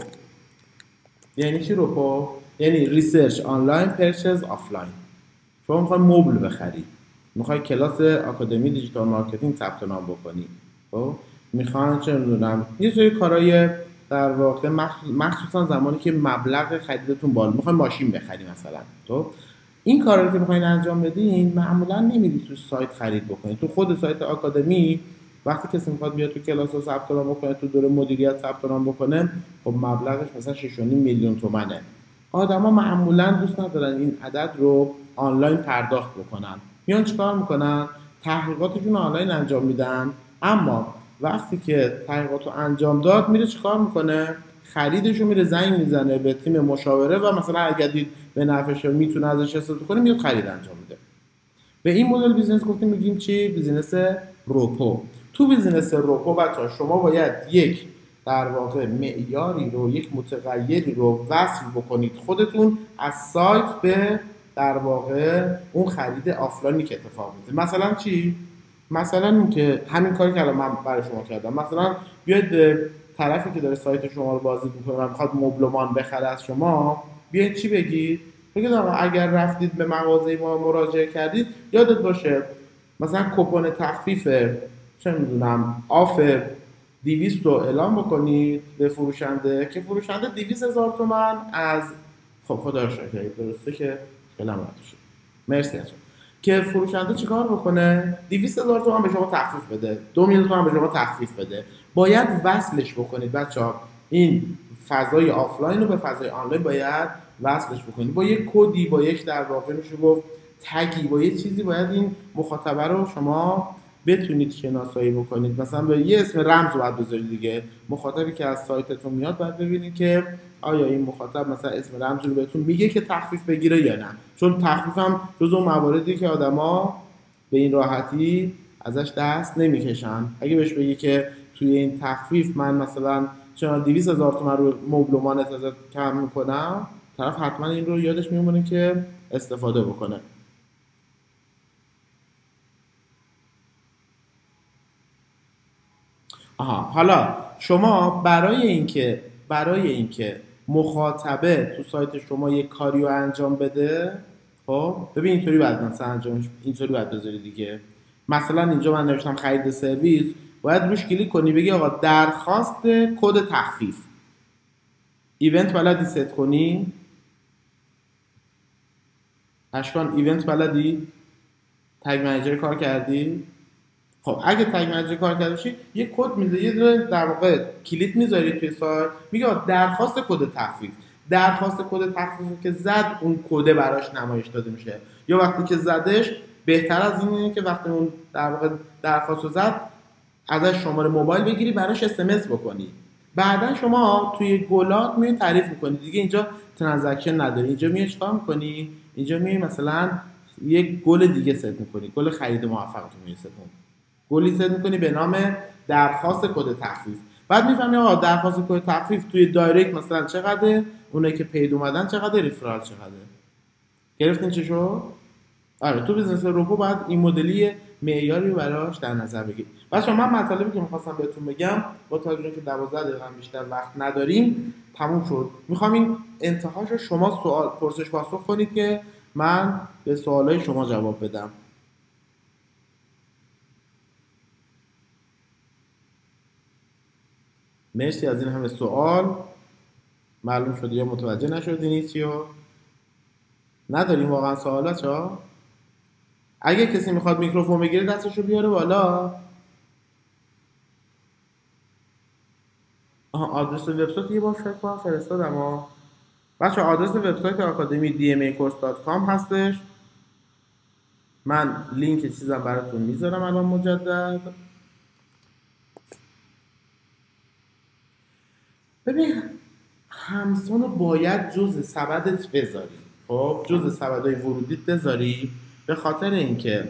یعنی چی روپو؟ یعنی ریسرچ آنلاین پرچیز آفلاین. شما میخوای مبل بخری، میخوای کلاس آکادمی دیجیتال مارکتینگ ثبت نام بکنی، خب میخوان چه میدونم یه سری کارهای در واقع مخصوصا زمانی که مبلغ خریدتون بالا، میخوای ماشین بخری مثلا، تو این کارا رو که میخواین انجام بدین معمولا نمیدید تو سایت خرید بکنید. تو خود سایت آکادمی وقتی کسی میخواد بیاد تو کلاس ثبت نام بکنه، تو دوره مدیریت ثبت نام بکنه، خب مبلغش مثلا شش و نیم میلیون تومانه. آدما معمولا دوست ندارن این عدد رو آنلاین پرداخت بکنن، میان چیکار میکنن؟ تحقیقاتشون آنلاین انجام میدن، اما وقتی که تحقیقاتو انجام داد میره چیکار میکنه؟ خریدشو میره زنگ میزنه به تیم مشاوره و مثلا اگه دید به نفعش میتونه ازش استفاده کنه میاد خرید انجام میده. به این مدل بیزینس گفتیم میگیم چی؟ بیزینس روپو. تو بیزینس روپو بچه‌ها شما باید یک در واقع معیاری رو، یک متغیری رو وصل بکنید خودتون از سایت به در واقع اون خرید آفلاینی که اتفاق میفته. مثلا چی؟ مثلا اینکه همین کاری که الان من برای شما کردم، مثلا بیاید به طرفی که داره سایت شما رو بازدید میکنه و میخواد مبلمان بخره از شما، بیاید چی بگید؟ بگید آقا اگر رفتید به مغازه ما مراجعه کردید، یادت باشه مثلا کپون تخفیف چه میدونم آف دویست رو اعلام بکنید به فروشنده که فروشنده دویست هزار تومان از خب خدا رو شکر درسته که کلام شد. مرسی از که فروشنده چیکار بکنه؟ دویست هزار تومان به شما تخفیف بده، دو میلیون تومان به شما تخفیف بده. باید وصلش بکنید بچه‌ها، این فضای آفلاین رو به فضای آنلاین باید وصلش بکنید با یک کدی، با یک در واقع میشه گفت تگی، با یه چیزی باید این مخاطبه رو شما بتونید شناسایی بکنید. مثلا به یه اسم رمز باید بذارید دیگه. مخاطبی که از سایتتون میاد باید ببینید که آیا این مخاطب مثلا اسم رمز رو بهتون میگه که تخفیف بگیره یا نه، چون تخفیف هم جزو مواردی که آدما به این راحتی ازش دست نمیکشن. اگه بهش بگی که توی این تخفیف من مثلا چرا دویست هزار تومان رو مبل و مانت ازت کم میکنم، طرف حتما این رو یادش میمونه که استفاده بکنه. آها، حالا شما برای اینکه برای اینکه مخاطبه تو سایت شما یک کاری رو انجام بده، خب ببین اینطوری بعد مثلا انجامش اینطوری بعد بذاری دیگه. مثلا اینجا من نوشتم خرید سرویس، باید روش کلیک کنی بگی آقا درخواست کد تخفیف. ایونت بلدی ست کنی؟ اشکان ایونت بلدی؟ تگ منیجر کار کردی؟ خب اگه تگ منیجر کار کرده باشی یه کد میذاری، یه دونه در واقع کلیک میذاری توی سایت، میگه درخواست کد تخفیف. درخواست کد تخفیف که زد اون کد براش نمایش داده میشه. یا وقتی که زدش بهتر از اینه که وقتی اون در واقع درخواست رو زد ازش شماره موبایل بگیری براش اس ام اس بکنی. بعدا شما توی گلات میای تعریف میکنی دیگه. اینجا ترانزکشن نداری، اینجا میای چیکار میکنی؟ اینجا میای مثلا یک گل دیگه ست میکنی، گل خرید موفق تو میای ست میکنی، گلی ست میکنی به نام درخواست کد تخفیف. بعد میفهمی آقا درخواست کد تخفیف توی دایرکت مثلا چقدره، اونایی که پید اومدن چقدره، ریفرال چقدره. گرفتین چه شو؟ آره تو بیزنس روبو باید این مدلی معیاری رو براش در نظر بگیرید. بچه‌ها من مطالبی که می‌خواستم بهتون بگم با توجه که دوازده دقیقه بیشتر وقت نداریم تموم شد. می‌خوام این انتهاشو شما سوال پرسش پاسخ کنید که من به سوالای شما جواب بدم. مرسی از این همه سوال. معلوم شد یا متوجه نشدین چیو نداریم واقعا سوالات ها. اگه کسی میخواد میکروفون بگیره دستشو بیاره بالا. آها آدرس وبسایت یه بار فکر کنم فرستادم ها. بچه آدرس وبسایت آکادمی دی ام ای کورس دات کام هستش. من لینک چیزم براتون میذارم الان مجدد. ببین همسان رو باید جز سبدت بذاری. خب جز سبدهای ورودیت بذاری به خاطر اینکه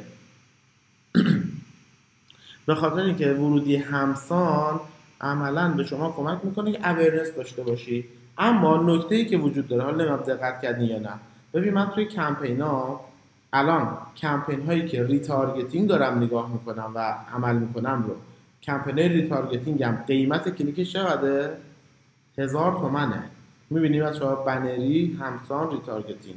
به خاطر اینکه ورودی همسان عملاً به شما کمک میکنه که اورنس داشته باشی. اما نکته‌ای که وجود داره، حالا نمیدونم دقت کردین یا نه، ببین من توی کمپینا الان کمپین هایی که ریتارگتینگ دارم نگاه میکنم و عمل میکنم رو، کمپین ریتارگتینگ هم قیمت کلیکش چقدره؟ هزار تومنه. میبینی بچه‌ها بنری همسان ریتارگتینگ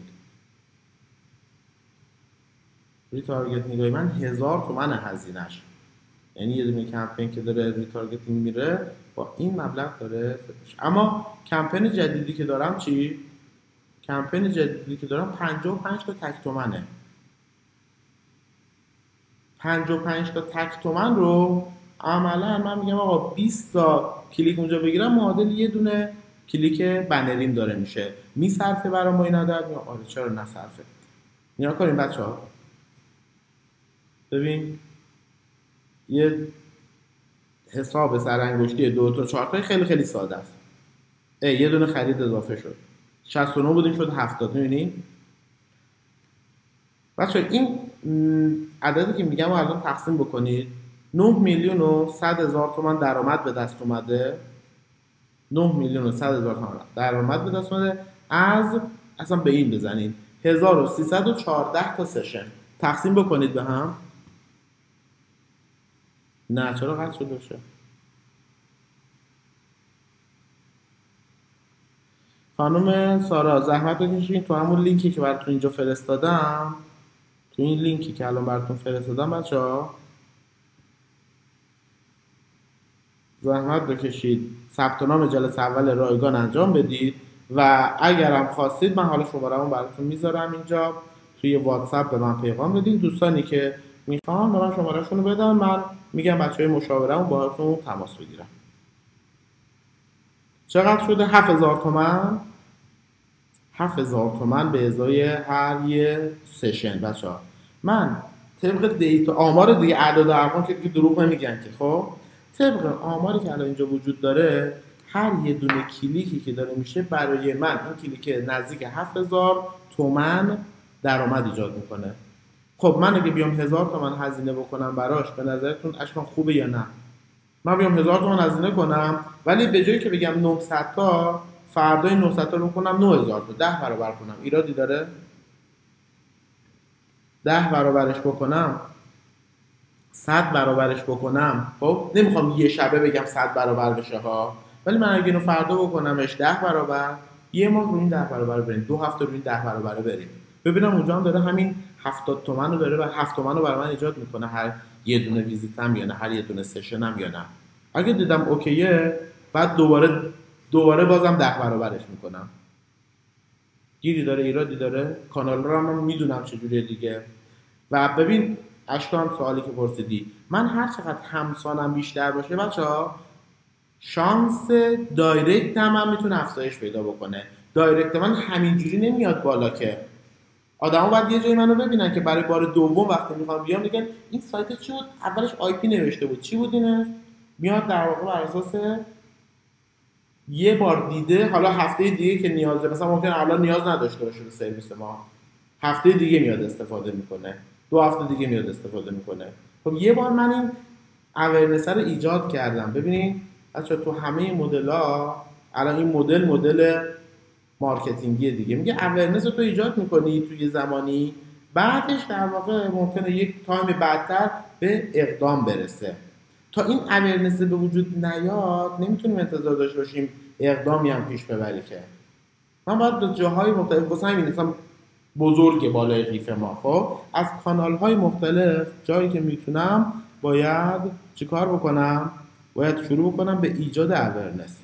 ریتارگتینگ های من هزار تومنه هزینه‌اش. یعنی یه دونه کمپین که داره ریتارگتینگ میره با این مبلغ داره. اما کمپین جدیدی که دارم چی؟ کمپین جدیدی که دارم پنجاه و پنج تا تک تومنه. پنجاه و پنج تا تک تومن رو عملا من میگم آقا بیست تا کلیک اونجا بگیرم معادل یه دونه کلیک بنریم داره میشه. میصرفه برام با این عدد؟ یا آره چرا نصرفه. نیا کنیم بچه‌ها. ببین یه حساب سرانگشتی دو تا چهار تا خیلی خیلی ساده است. ای یه دونه خرید اضافه شد. شصت و نه بودیم شد هفتاد. می‌بینید؟ بچه‌ها این عددی که میگم الان تقسیم بکنید. نه میلیون و صد هزار تومان درآمد به دست اومده. نه میلیون و صد هزار تومان درآمد به دست اومده از اصلا به این بزنید هزار و سیصد و چهارده تا سشن تقسیم بکنید به هم. نه چرا قطع شده باشه؟ خانم سارا زحمت بکشید تو همون لینکی که براتون اینجا فرستادم، تو این لینکی که الان براتون فرستادم بچه‌ها زحمت بکشید ثبت نام جلسه اول رایگان انجام بدید و اگرم خواستید من حالا شماره‌مو براتون میذارم اینجا توی واتساپ به من پیغام بدید. دوستانی که میخوام به من شماره‌شون رو بدن، من میگم بچه‌های مشاورمون باهاتون تماس بگیرم. چقدر شده؟ هفت هزار تومان. هفت هزار تومان به ازای هر یه سشن بچه‌ها. من طبق دیتا آمار دیگه اعداد و ارقام که دروغ نمیگن که، خب طبق آماری که الان اینجا وجود داره هر یه دونه کلیکی که داره میشه برای من این کلیک نزدیک هفت هزار تومان درآمد ایجاد میکنه. خب من اگه بیام هزار تومن هزینه بکنم براش، به نظرتون اشکان خوبه یا نه؟ من بیام هزار تومن هزینه کنم ولی به جایی که بگم نهصد تا، فردای نهصد تا رو کنم نه هزار تا، ده برابر کنم، ایرادی داره؟ ده برابرش بکنم، صد برابرش بکنم، خب نمیخوام یه شبه بگم صد برابر بشه ها، ولی من اگه اینو فردا بکنمش ده برابر، یه ماه روی این ده برابر بریم، دو هفته روی این ده برابر بریم، ببینم اونجا هم داره همین هفتاد تومن رو داره و هفت تومن رو برای من ایجاد میکنه هر یه دونه ویزیتم یا نه، هر یه دونه سشنم یا نه. اگه دیدم اوکیه، بعد دوباره دوباره بازم ده برابرش میکنم. گیری داره، ایرادی داره؟ کانال رو هم میدونم چجوریه دیگه. و ببین اشکان، سوالی که پرسیدی، من هر چقدر همسانم بیشتر باشه بچه‌ها، شانس دایرکت هم, هم میتونه افزایش پیدا بکنه. دایرکت من همینجوری نمیاد بالا که، آدما باید یه جایی منو ببینن که برای بار دوم وقتی میخوام بیام میگن این سایت چی بود؟ اولش آی پی نوشته بود، چی بود اینش؟ میاد در واقع بر اساس یه بار دیده، حالا هفته دیگه که نیازه، مثلا ممکن الان نیاز نداشته باشه به سرویس ما، هفته دیگه میاد استفاده میکنه، دو هفته دیگه میاد استفاده میکنه. خب یه بار من این اورنس رو ایجاد کردم. ببینید بچا تو همه مدل ها الان این مدل مدل مارکتینگی دیگه میگه اورنس رو تو ایجاد میکنی توی زمانی، بعدش در واقع ممکنه یک تایم بعدتر به اقدام برسه. تا این اورنس به وجود نیاد نمیتونیم انتظار داشته باشیم اقدامی هم پیش ببری که. من باید به جاهای مختلف، واسه همین مثلا بزرگ بالای قیف ما، خب از کانال های مختلف جایی که میتونم باید چیکار بکنم؟ باید شروع بکنم به ایجاد اورنس.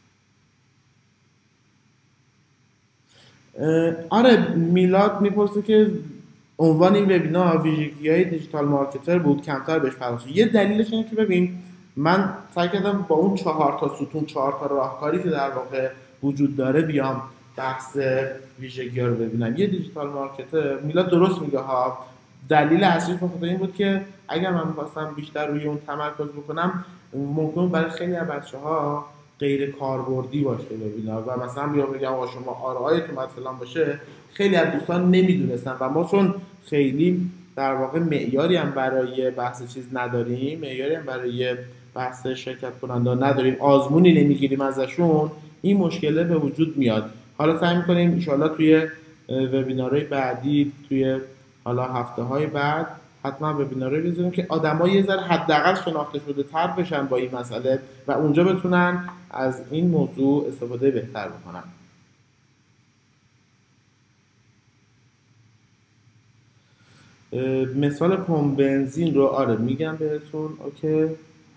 آره میلاد میپرسه که عنوان این وبینار ویژگی‌های دیجیتال مارکتر بود، کمتر بهش پرداخت. یه دلیلش اینه که ببین من سعی کردم با اون چهار تا ستون، چهار تا راهکاری که در واقع وجود داره بیام بحث ویژگی‌ها رو ببینم. یه دیجیتال مارکتر، میلاد درست میگه ها، دلیل اصلیش به خاطر این بود که اگر من می‌خواستم بیشتر روی اون تمرکز بکنم، ممکن برای خیلی از بچه‌ها غیر کاربردی باشه وبینار و مثلا بیام بگم آقا شما آرایتون مثلا باشه، خیلی از دوستان نمیدونستن و ما چون خیلی در واقع معیاری هم برای بحث چیز نداریم، معیاری هم برای بحث شرکت کننده نداریم، آزمونی نمیگیریم ازشون، این مشکله به وجود میاد. حالا سعی می‌کنیم ان شاءالله توی وبینارهای بعدی، توی حالا هفته‌های بعد حتما وبیناری بذاریم که آدم‌ها یه ذره حداقل شناخته شده تر بشن با این مسئله و اونجا بتونن از این موضوع استفاده بهتر بکنن. مثال پمپ بنزین رو آره میگم بهتون. اوکی،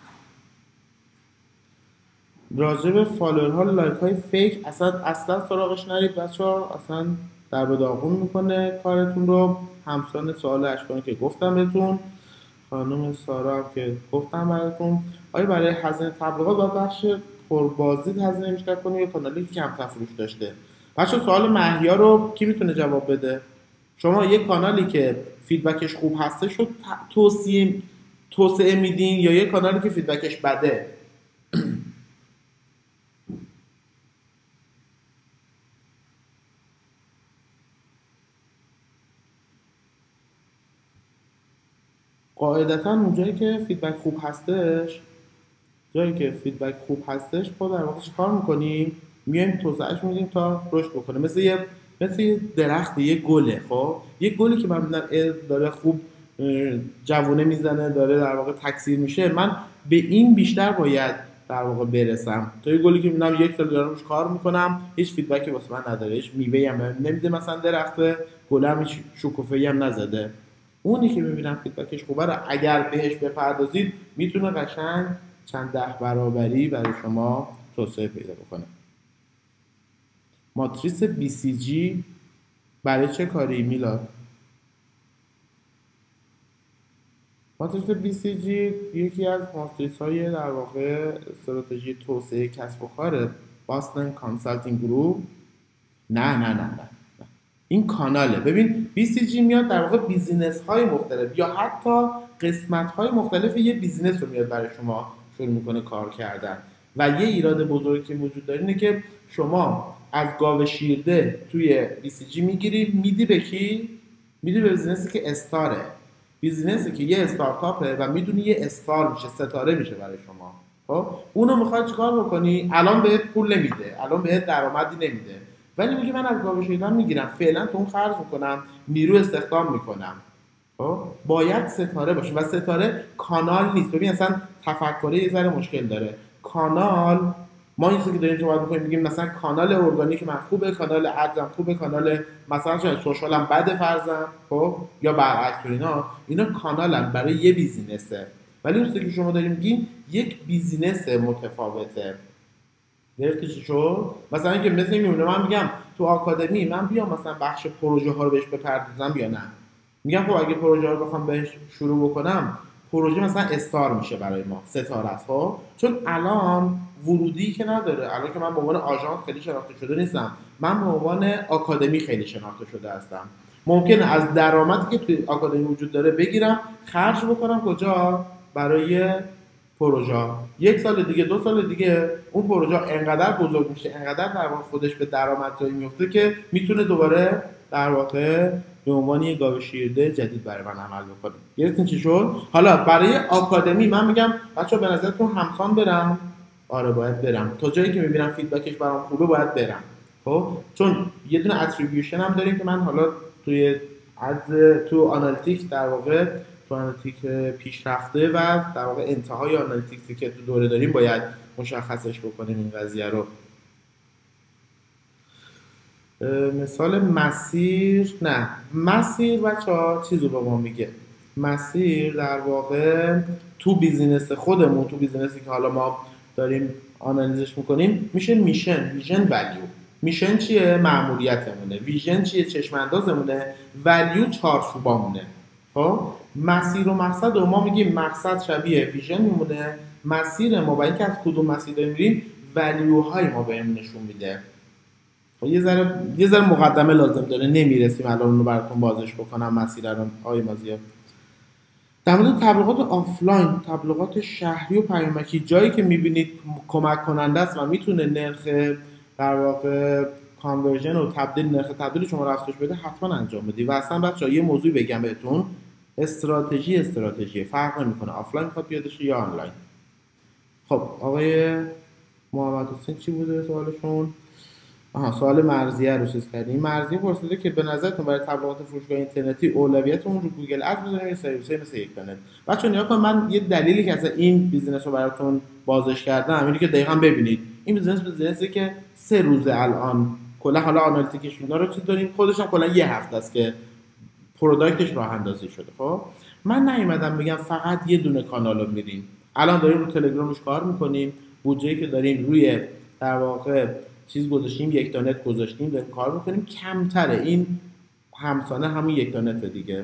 راجع به فالوورها لایک های فیک اصلا اصلا سراغش نرید بچه‌ها، اصلا در به داغون میکنه کارتون رو. همسان سوال اشکانی که گفتم بهتون، خانم سارا هم که گفتم براتون. آیا برای هزینه تبلیغات باید بخش پربازدید هزینه بیشتر کنیم یا کانالی که کم تفروش داشته؟ بچه سوال مهیا رو کی میتونه جواب بده؟ شما یک کانالی که فیدبکش خوب هستش رو توصیه توسعه میدین یا یک کانالی که فیدبکش بده؟ قاعدتا اونجایی که فیدبک خوب هستش، جایی که فیدبک خوب هستش ما در واقع چیکار میکنیم؟ میایم توسعهش میدیم تا رشد بکنه. مثل یه مثل یه درخت، یه گله. خب یه گلی که من میبینم داره خوب جوونه میزنه، داره در واقع تکثیر میشه، من به این بیشتر باید در واقع برسم تا یه گلی که میبینم یک سال دارم روش کار میکنم هیچ فیدبکی واسه من نداره، هیچ میوه‌ای هم نمیده، مثلا درخت گله هم هیچ شکوفه‌ای هم نزده. اونی که میبینم فیدبکش خوبه رو اگر بهش بپردازید میتونه قشنگ چند ده برابری برای شما توسعه پیدا بکنه. ماتریس بی سی جی برای چه کاری میلاد؟ ماتریس بی سی جی یکی از ماتریس های در واقع استراتژی توسعه کسب و کار باستن کانسالتینگ گروپ. نه نه نه نه این کاناله. ببین بی سی جی میاد در واقع بیزینس های مختلف یا حتی قسمت های مختلف یه بیزینس رو میاد برای شما شروع میکنه کار کردن و یه ایراد بزرگی که وجود داره اینه که شما از گاو شیرده توی بی سی جی میگیری میدی به کی؟ میدونی به بیزینسی که استاره، بیزینسی که یه استارتاپه و میدونی یه استار میشه، ستاره میشه برای شما. خب اونو میخوای چیکار بکنی؟ الان بهت پول نمیده، الان بهت درآمدی نمیده، ولی میگه من از گاو شیطان میگیرم، فعلا تو اون خرج میکنم، نیرو استخدام میکنم. خب باید ستاره باشه و ستاره کانال نیست. ببین اصلا تفکر یه ذره مشکل داره. کانال، ما این چیزی که داریم صحبت می‌کنیم میگیم مثلا کانال ارگانیک من خوبه، کانال ادم خوبه، کانال مثلا چه سوشالم بده فرضاً، خب یا برعکس اینا، اینا کانالن برای یه بیزینسه. ولی اون چیزی که شما داریم میگین یک بیزینس متفاوته. گرفتی چی شد؟ مثلا اینکه مثل این میمونه من میگم تو آکادمی من بیام مثلا بخش پروژه ها رو بهش بپردازم یا نه. میگم خب اگه پروژه رو بخوام بهش شروع بکنم، پروژه مثلا استار میشه برای ما، ستاره است. خب چون الان ورودی که نداره، الان که من به عنوان آژانس خیلی شناخته شده نیستم، من به عنوان آکادمی خیلی شناخته شده هستم. ممکنه از درآمدی که توی آکادمی وجود داره بگیرم خرج بکنم کجا؟ برای پروژه. یک سال دیگه، دو سال دیگه اون پروژه انقدر بزرگ میشه، انقدر در واقع خودش به درآمدزایی میفته که میتونه دوباره در واقع به عنوان یه گاو شیرده جدید برای من عمل بکنه. گرفتین چی شد؟ حالا برای آکادمی من میگم بچه‌ها به نظرتون همسان برم؟ آره باید برم. تا جایی که میبینم فیدبکش برام خوبه باید برم. خب چون یه دونه اتریبیوشن هم داریم که من حالا توی از تو آنالیتیک در واقع تو آنالیتیک پیشرفته و در واقع انتهای آنالیتیکسی که تو دوره داریم باید مشخصش بکنیم این قضیه رو. مثال مسیر، نه مسیر بچه‌ها چیزو به ما میگه. مسیر در واقع تو بیزینس خودمون، تو بیزینسی که حالا ما داریم آنالیزش میکنیم میشه میشن، ویژن، ولیو. میشن چیه؟ مأموریتمونه. ویژن چیه؟ چشم اندازمونه. ولیو چارچوبامونه. خب مسیر و مقصد و ما میگیم مقصد شبیه ویژن میمونه، مسیر ما و اینکه از کدوم مسیر داریم میریم ولیوهای ما بهمون نشون میده. یه ذره یه ذره مقدمه لازم داره، نمیرسیم الان اون رو براتون بازش بکنم مسیر رو. آقای مازیار در مورد تبلیغات آفلاین، تبلیغات شهری و پیامکی، جایی که میبینید کمک کننده است و میتونه نرخ در واقع کانورژن و تبدیل نرخ تبدیل شما رو افزایش بده، حتما انجام بدید. و اصلا بچه‌ها یه موضوعی بگم بهتون، استراتژی استراتژی فرق نمیکنه آفلاین میخواد بیادش یا آنلاین. خب آقای محمد حسین چی بوده سوالشون؟ آها سوال مرضیه رو چیز کردیم. مرضیه پرسیده که به نظرتون برای تبلیغات فروشگاه اینترنتی اولویتمون رو گوگل اد بزنیم یا سرویس‌های مثل یک کانال؟ بچه‌ها نگاه کنید، من یه دلیلی که اصلا این بیزینس رو براتون بازش کردم اینه که دقیقاً ببینید این بیزینس بیزینسی که سه روزه الان کلا حالا آنالیتیکش اینا رو چی داریم، خودش هم کلا یه هفته است که پروداکتش راه اندازی شده. خب من نیومدم بگم فقط یه دونه کانال رو میریم. الان داریم رو تلگرامش کار میکنیم، بودجه‌ای که داریم روی در واقع چیز گذاشتیم، یک تا نت گذاشتیم، داریم کار میکنیم. کمتره، این همسانه همون یک تا نت دیگه،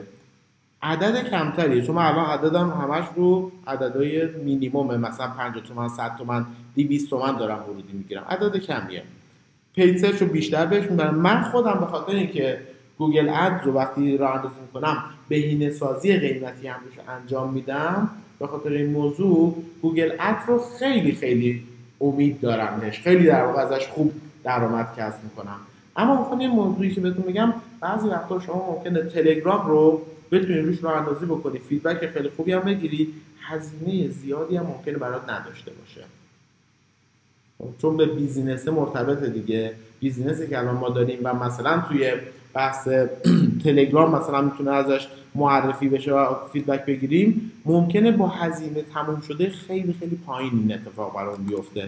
عدد کمتریه. چون من الان عددم همش رو عددهای مینیمومه، مثلا پنجاه تومن، صد تومن، دویست تومن دارم ورودی میگیرم، عدد کمیه. پیج سرچ رو بیشتر بهش میبرم. من خودم به خاطر اینکه گوگل ادز رو وقتی راه اندازی میکنم بهینه‌سازی قیمتی هم روش انجام میدم، به خاطر این موضوع گوگل ادز رو خیلی خیلی امید دارم بهش، خیلی در واقع ازش خوب درآمد کسب میکنم. اما مثلا یه موضوعی که بهتون میگم، بعضی وقتا شما ممکنه تلگرام رو بتونید روش راه اندازی بکنی، فیدبک خیلی خوبی هم بگیری، هزینه زیادی هم ممکنه برات نداشته باشه، چون به بیزینس مرتبطه دیگه. بیزینسی که الان ما داریم و مثلا توی بحث تلگرام مثلا میتونه ازش معرفی بشه و فیدبک بگیریم، ممکنه با هزینه تموم شده خیلی خیلی پایین این اتفاق برام بیفته.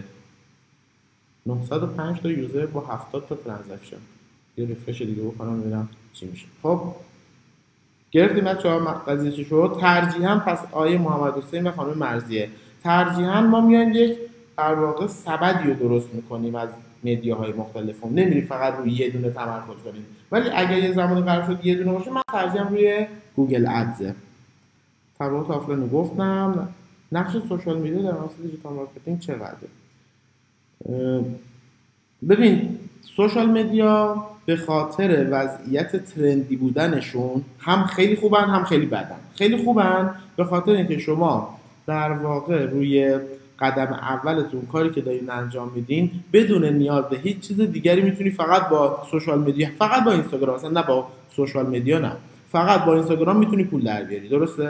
نهصد و پنج تا یوزر با هفتاد تا ترانزکشن. یه ریفرش دیگه بکنم ببینم چی میشه. خب گرفتیم بچه‌ها قضیه چی شد؟ ترجیحاً پس آیه محمد حسین و خانم مرضیه، ترجیحاً ما میایم یک در واقع سبدی رو درست میکنیم از مدیاهای مختلفم، نمیریم فقط روی یه دونه تمرکز کنیم. ولی اگر یه زمانی قرار شد یه دونه باشه، من ترجیحاً روی گوگل ادز. تبلیغات آفلاین گفتم. نقش سوشال میدیا در مسئله دیجیتال مارکتینگ چقدره؟ ببین سوشال مدیا به خاطر وضعیت ترندی بودنشون هم خیلی خوبن هم خیلی بدن. خیلی خوبن به خاطر اینکه شما در واقع روی قدم اولتون کاری که دارین انجام میدین بدون نیاز به هیچ چیز دیگری میتونی فقط با سوشال مدیا، فقط با اینستاگرام، مثلا نه با سوشال مدیا، نه فقط با اینستاگرام میتونی پول در بیاری، درسته؟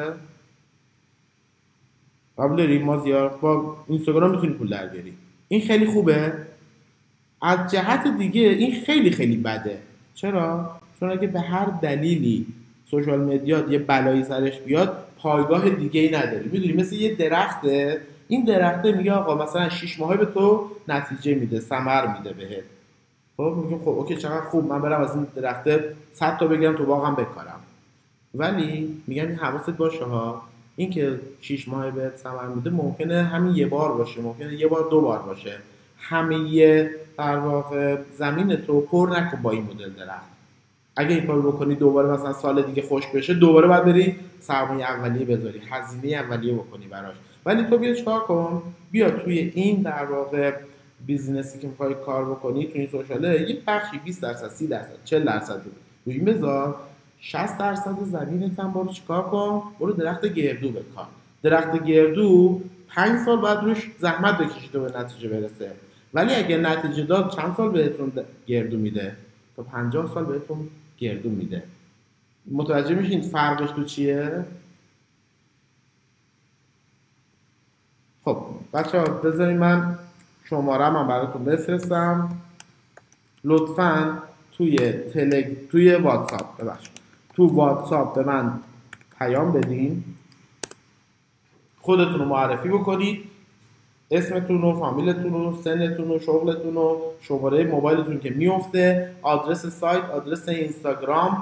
قبول داری مازیار؟ با اینستاگرام میتونی پول در بیاری. این خیلی خوبه. از جهت دیگه این خیلی خیلی بده. چرا؟ چون اگه به هر دلیلی سوشال مدیا یه بلایی سرش بیاد، پایگاه دیگه ای نداری. میدونی مثل یه درخته، این درخته میگه آقا مثلا شش ماهه به تو نتیجه میده، ثمر میده بهت. خب میگم خب اوکی چقدر خوب، من برم از این درخته صد تا بگیرم تو باغم بکارم. ولی میگم این حواست باشه ها، این که شش ماه بهت ثمر میده ممکنه همین یه بار باشه، ممکنه یه بار دو بار باشه. همه یه در واقع زمین تو پر نکن با این مدل درخت. اگه این کارو بکنی دوباره مثلا سال دیگه خوش بشه، دوباره باید بری سرمایه اولیه بذاری، هزینه اولیه بکنی براش. ولی تو بیا چیکار کن؟ بیا توی این در واقع بیزینسی که میخوای کار بکنی، توی این سوشاله یه بخشی بیست درصد، سی درصد، چهل درصد روی این بذار، شصت درصد زمینت هم برو چیکار کن؟ برو درخت گردو بکار. درخت گردو پنج سال بعد روش زحمت بکشی تو به نتیجه برسه. ولی اگه نتیجه داد چند سال بهتون گردو میده؟ تا پنجاه سال بهتون گردو میده. متوجه میشین فرقش تو چیه؟ خب بچه ها بذارید من شماره من براتون بفرستم. لطفاً توی تلگ توی واتساپ ببخشید تو واتساپ به من پیام بدین، خودتون رو معرفی بکنید، اسمتون و فامیلتون و سنتون و شغلتون و شماره موبایلتون که میفته، آدرس سایت، آدرس اینستاگرام،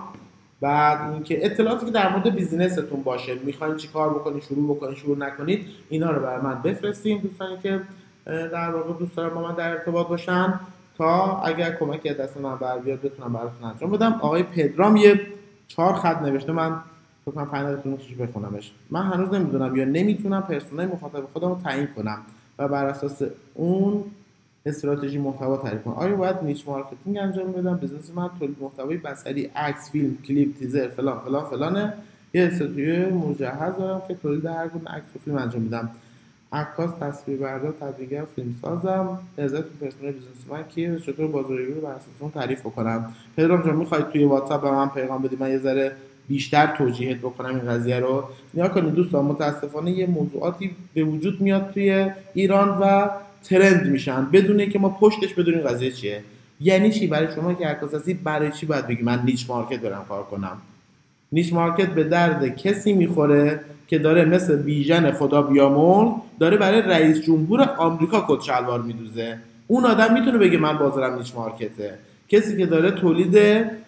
بعد اینکه اطلاعاتی که در مورد بیزینستون باشه، میخواین چی کار بکنید، شروع بکنید، شروع نکنید، اینا رو برای من بفرستین. دوستانی که در واقع دوست دارن با من در ارتباط باشن تا اگر کمکی از دست من بر بیاد بتونم براتون انجام بدم. آقای پدرام یه چهار خط نوشته، من فکر پنجتون رو چیز بخونمش. من هنوز نمیدونم یا نمیتونم پرسونای مخاطب خودم رو تعیین کنم و بر اساس اون استراتژی محتوا تعریف کنم. آیا باید نیچ مارکتینگ انجام بدم؟ بزنس من تولید محتوای بصری، عکس، فیلم، کلیپ، تیزر فلان فلان فلانه. یه استودیو مجهز دارم که تولید هر گونه عکس و فیلم انجام میدم. عکاس، تصویربردار، تدوینگر، فیلم سازم. نظرتون پرسونال بیزنس من کیه؟ چطور بازاریابی رو بر اساس اون تعریف بکنم؟ پدرام جان میخواید توی واتساپ به من پیغام بدید، من یه ذره بیشتر توضیحات بکنم این قضیه رو. نیا کنید دوستان، متاسفانه یه موضوعاتی به وجود میاد توی ایران و ترند میشن بدون اینکه ما پشتش بدونیم قضیه چیه. یعنی چی؟ برای شما که عکاس هستید برای چی باید بگی من نیچ مارکت برم کار کنم؟ نیچ مارکت به درد کسی میخوره که داره مثل بیژن خدا بیامرز داره برای رئیس جمهور آمریکا کت شلوار میدوزه. اون آدم میتونه بگه من بازارم نیچ مارکته. کسی که داره تولید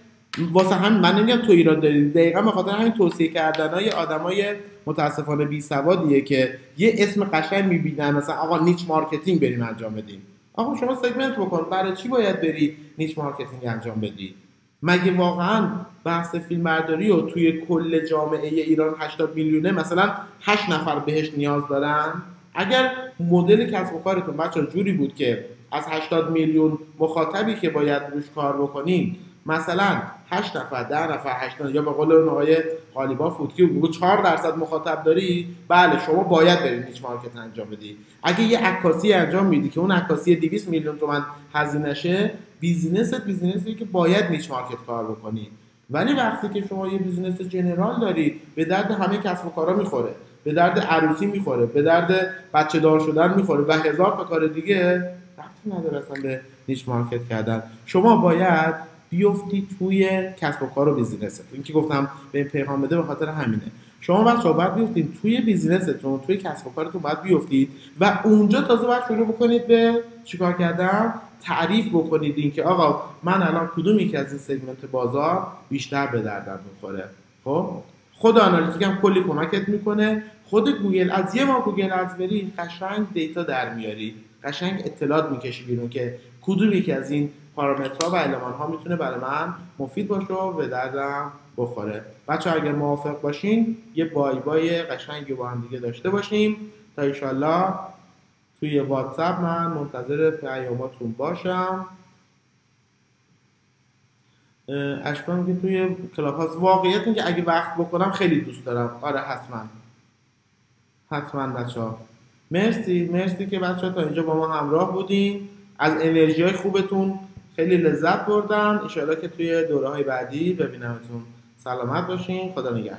واسه هم من نمیگم تو ایران دارید، دقیقاً به خاطر همین توصیه کردنای آدمای متاسفانه بی سوادیه که یه اسم قشنگ میبینن مثلا آقا نیچ مارکتینگ بریم انجام بدیم. آقا شما سگمنت بکن، برای چی باید بری نیچ مارکتینگ انجام بدی؟ مگه واقعا بحث فیلمبرداری و توی کل جامعه ایران هشتاد میلیونه مثلا هشت نفر بهش نیاز دارن؟ اگر مدل کسب و کارتون بچه‌ها جوری بود که از هشتاد میلیون مخاطبی که باید روش کار بکنین مثلا هشت نفر، ده نفر، هشت نفر، یا به قول اون آقای قالیباف فوتکی بگو چهار درصد مخاطب داری، بله شما باید برید نیچ مارکت انجام بدی. اگه یه عکاسی انجام میدی که اون عکاسی دویست میلیون تومان هزینه شه، بیزینست بیزینسی که باید نیچ مارکت کار بکنی. ولی وقتی که شما یه بیزینس جنرال داری، به درد همه کسب و کارا میخوره، به درد عروسی میخوره، به درد بچه دار شدن میخوره و هزار تا کار دیگه، ربطی نداره اصلا به نیچ مارکت کردن. شما باید بیفتی توی کسب و کار و بیزینستون. این که گفتم به این پیغام بده به خاطر همینه. شما بچه‌ها باید بیفتید توی بیزینستون، توی کسب و کارتون باید بیفتید و اونجا تازه باید شروع بکنید به چیکار کردن؟ تعریف بکنید این که آقا من الان کدوم یکی از این سگمنت بازار بیشتر به دردم میخوره. خب خود آنالیتیک هم کلی کمکت میکنه. خود گوگل از یه ما گوگل ادز بری قشنگ دیتا در میاری، قشنگ اطلاعات میکشی بیرون که کدوم یکی از این پارامترها و المان‌ها میتونه برای من مفید باشه و به دردم بخوره. بچه‌ها اگر موافق باشین یه بای بای قشنگی با هم دیگه داشته باشیم تا ان شاءالله توی واتساپ من منتظر پیاماتون باشم. اشکا میگه توی کلاب هاست. واقعیت این که اگه وقت بکنم خیلی دوست دارم. آره حتما حتما بچه‌ها. مرسی مرسی که بچه‌ها تا اینجا با ما همراه بودین. از انرژی های خوبتون خیلی لذت بردم. ان شاءالله که توی دوره های بعدی ببینمتون. سلامت باشین. خدا نگهدار.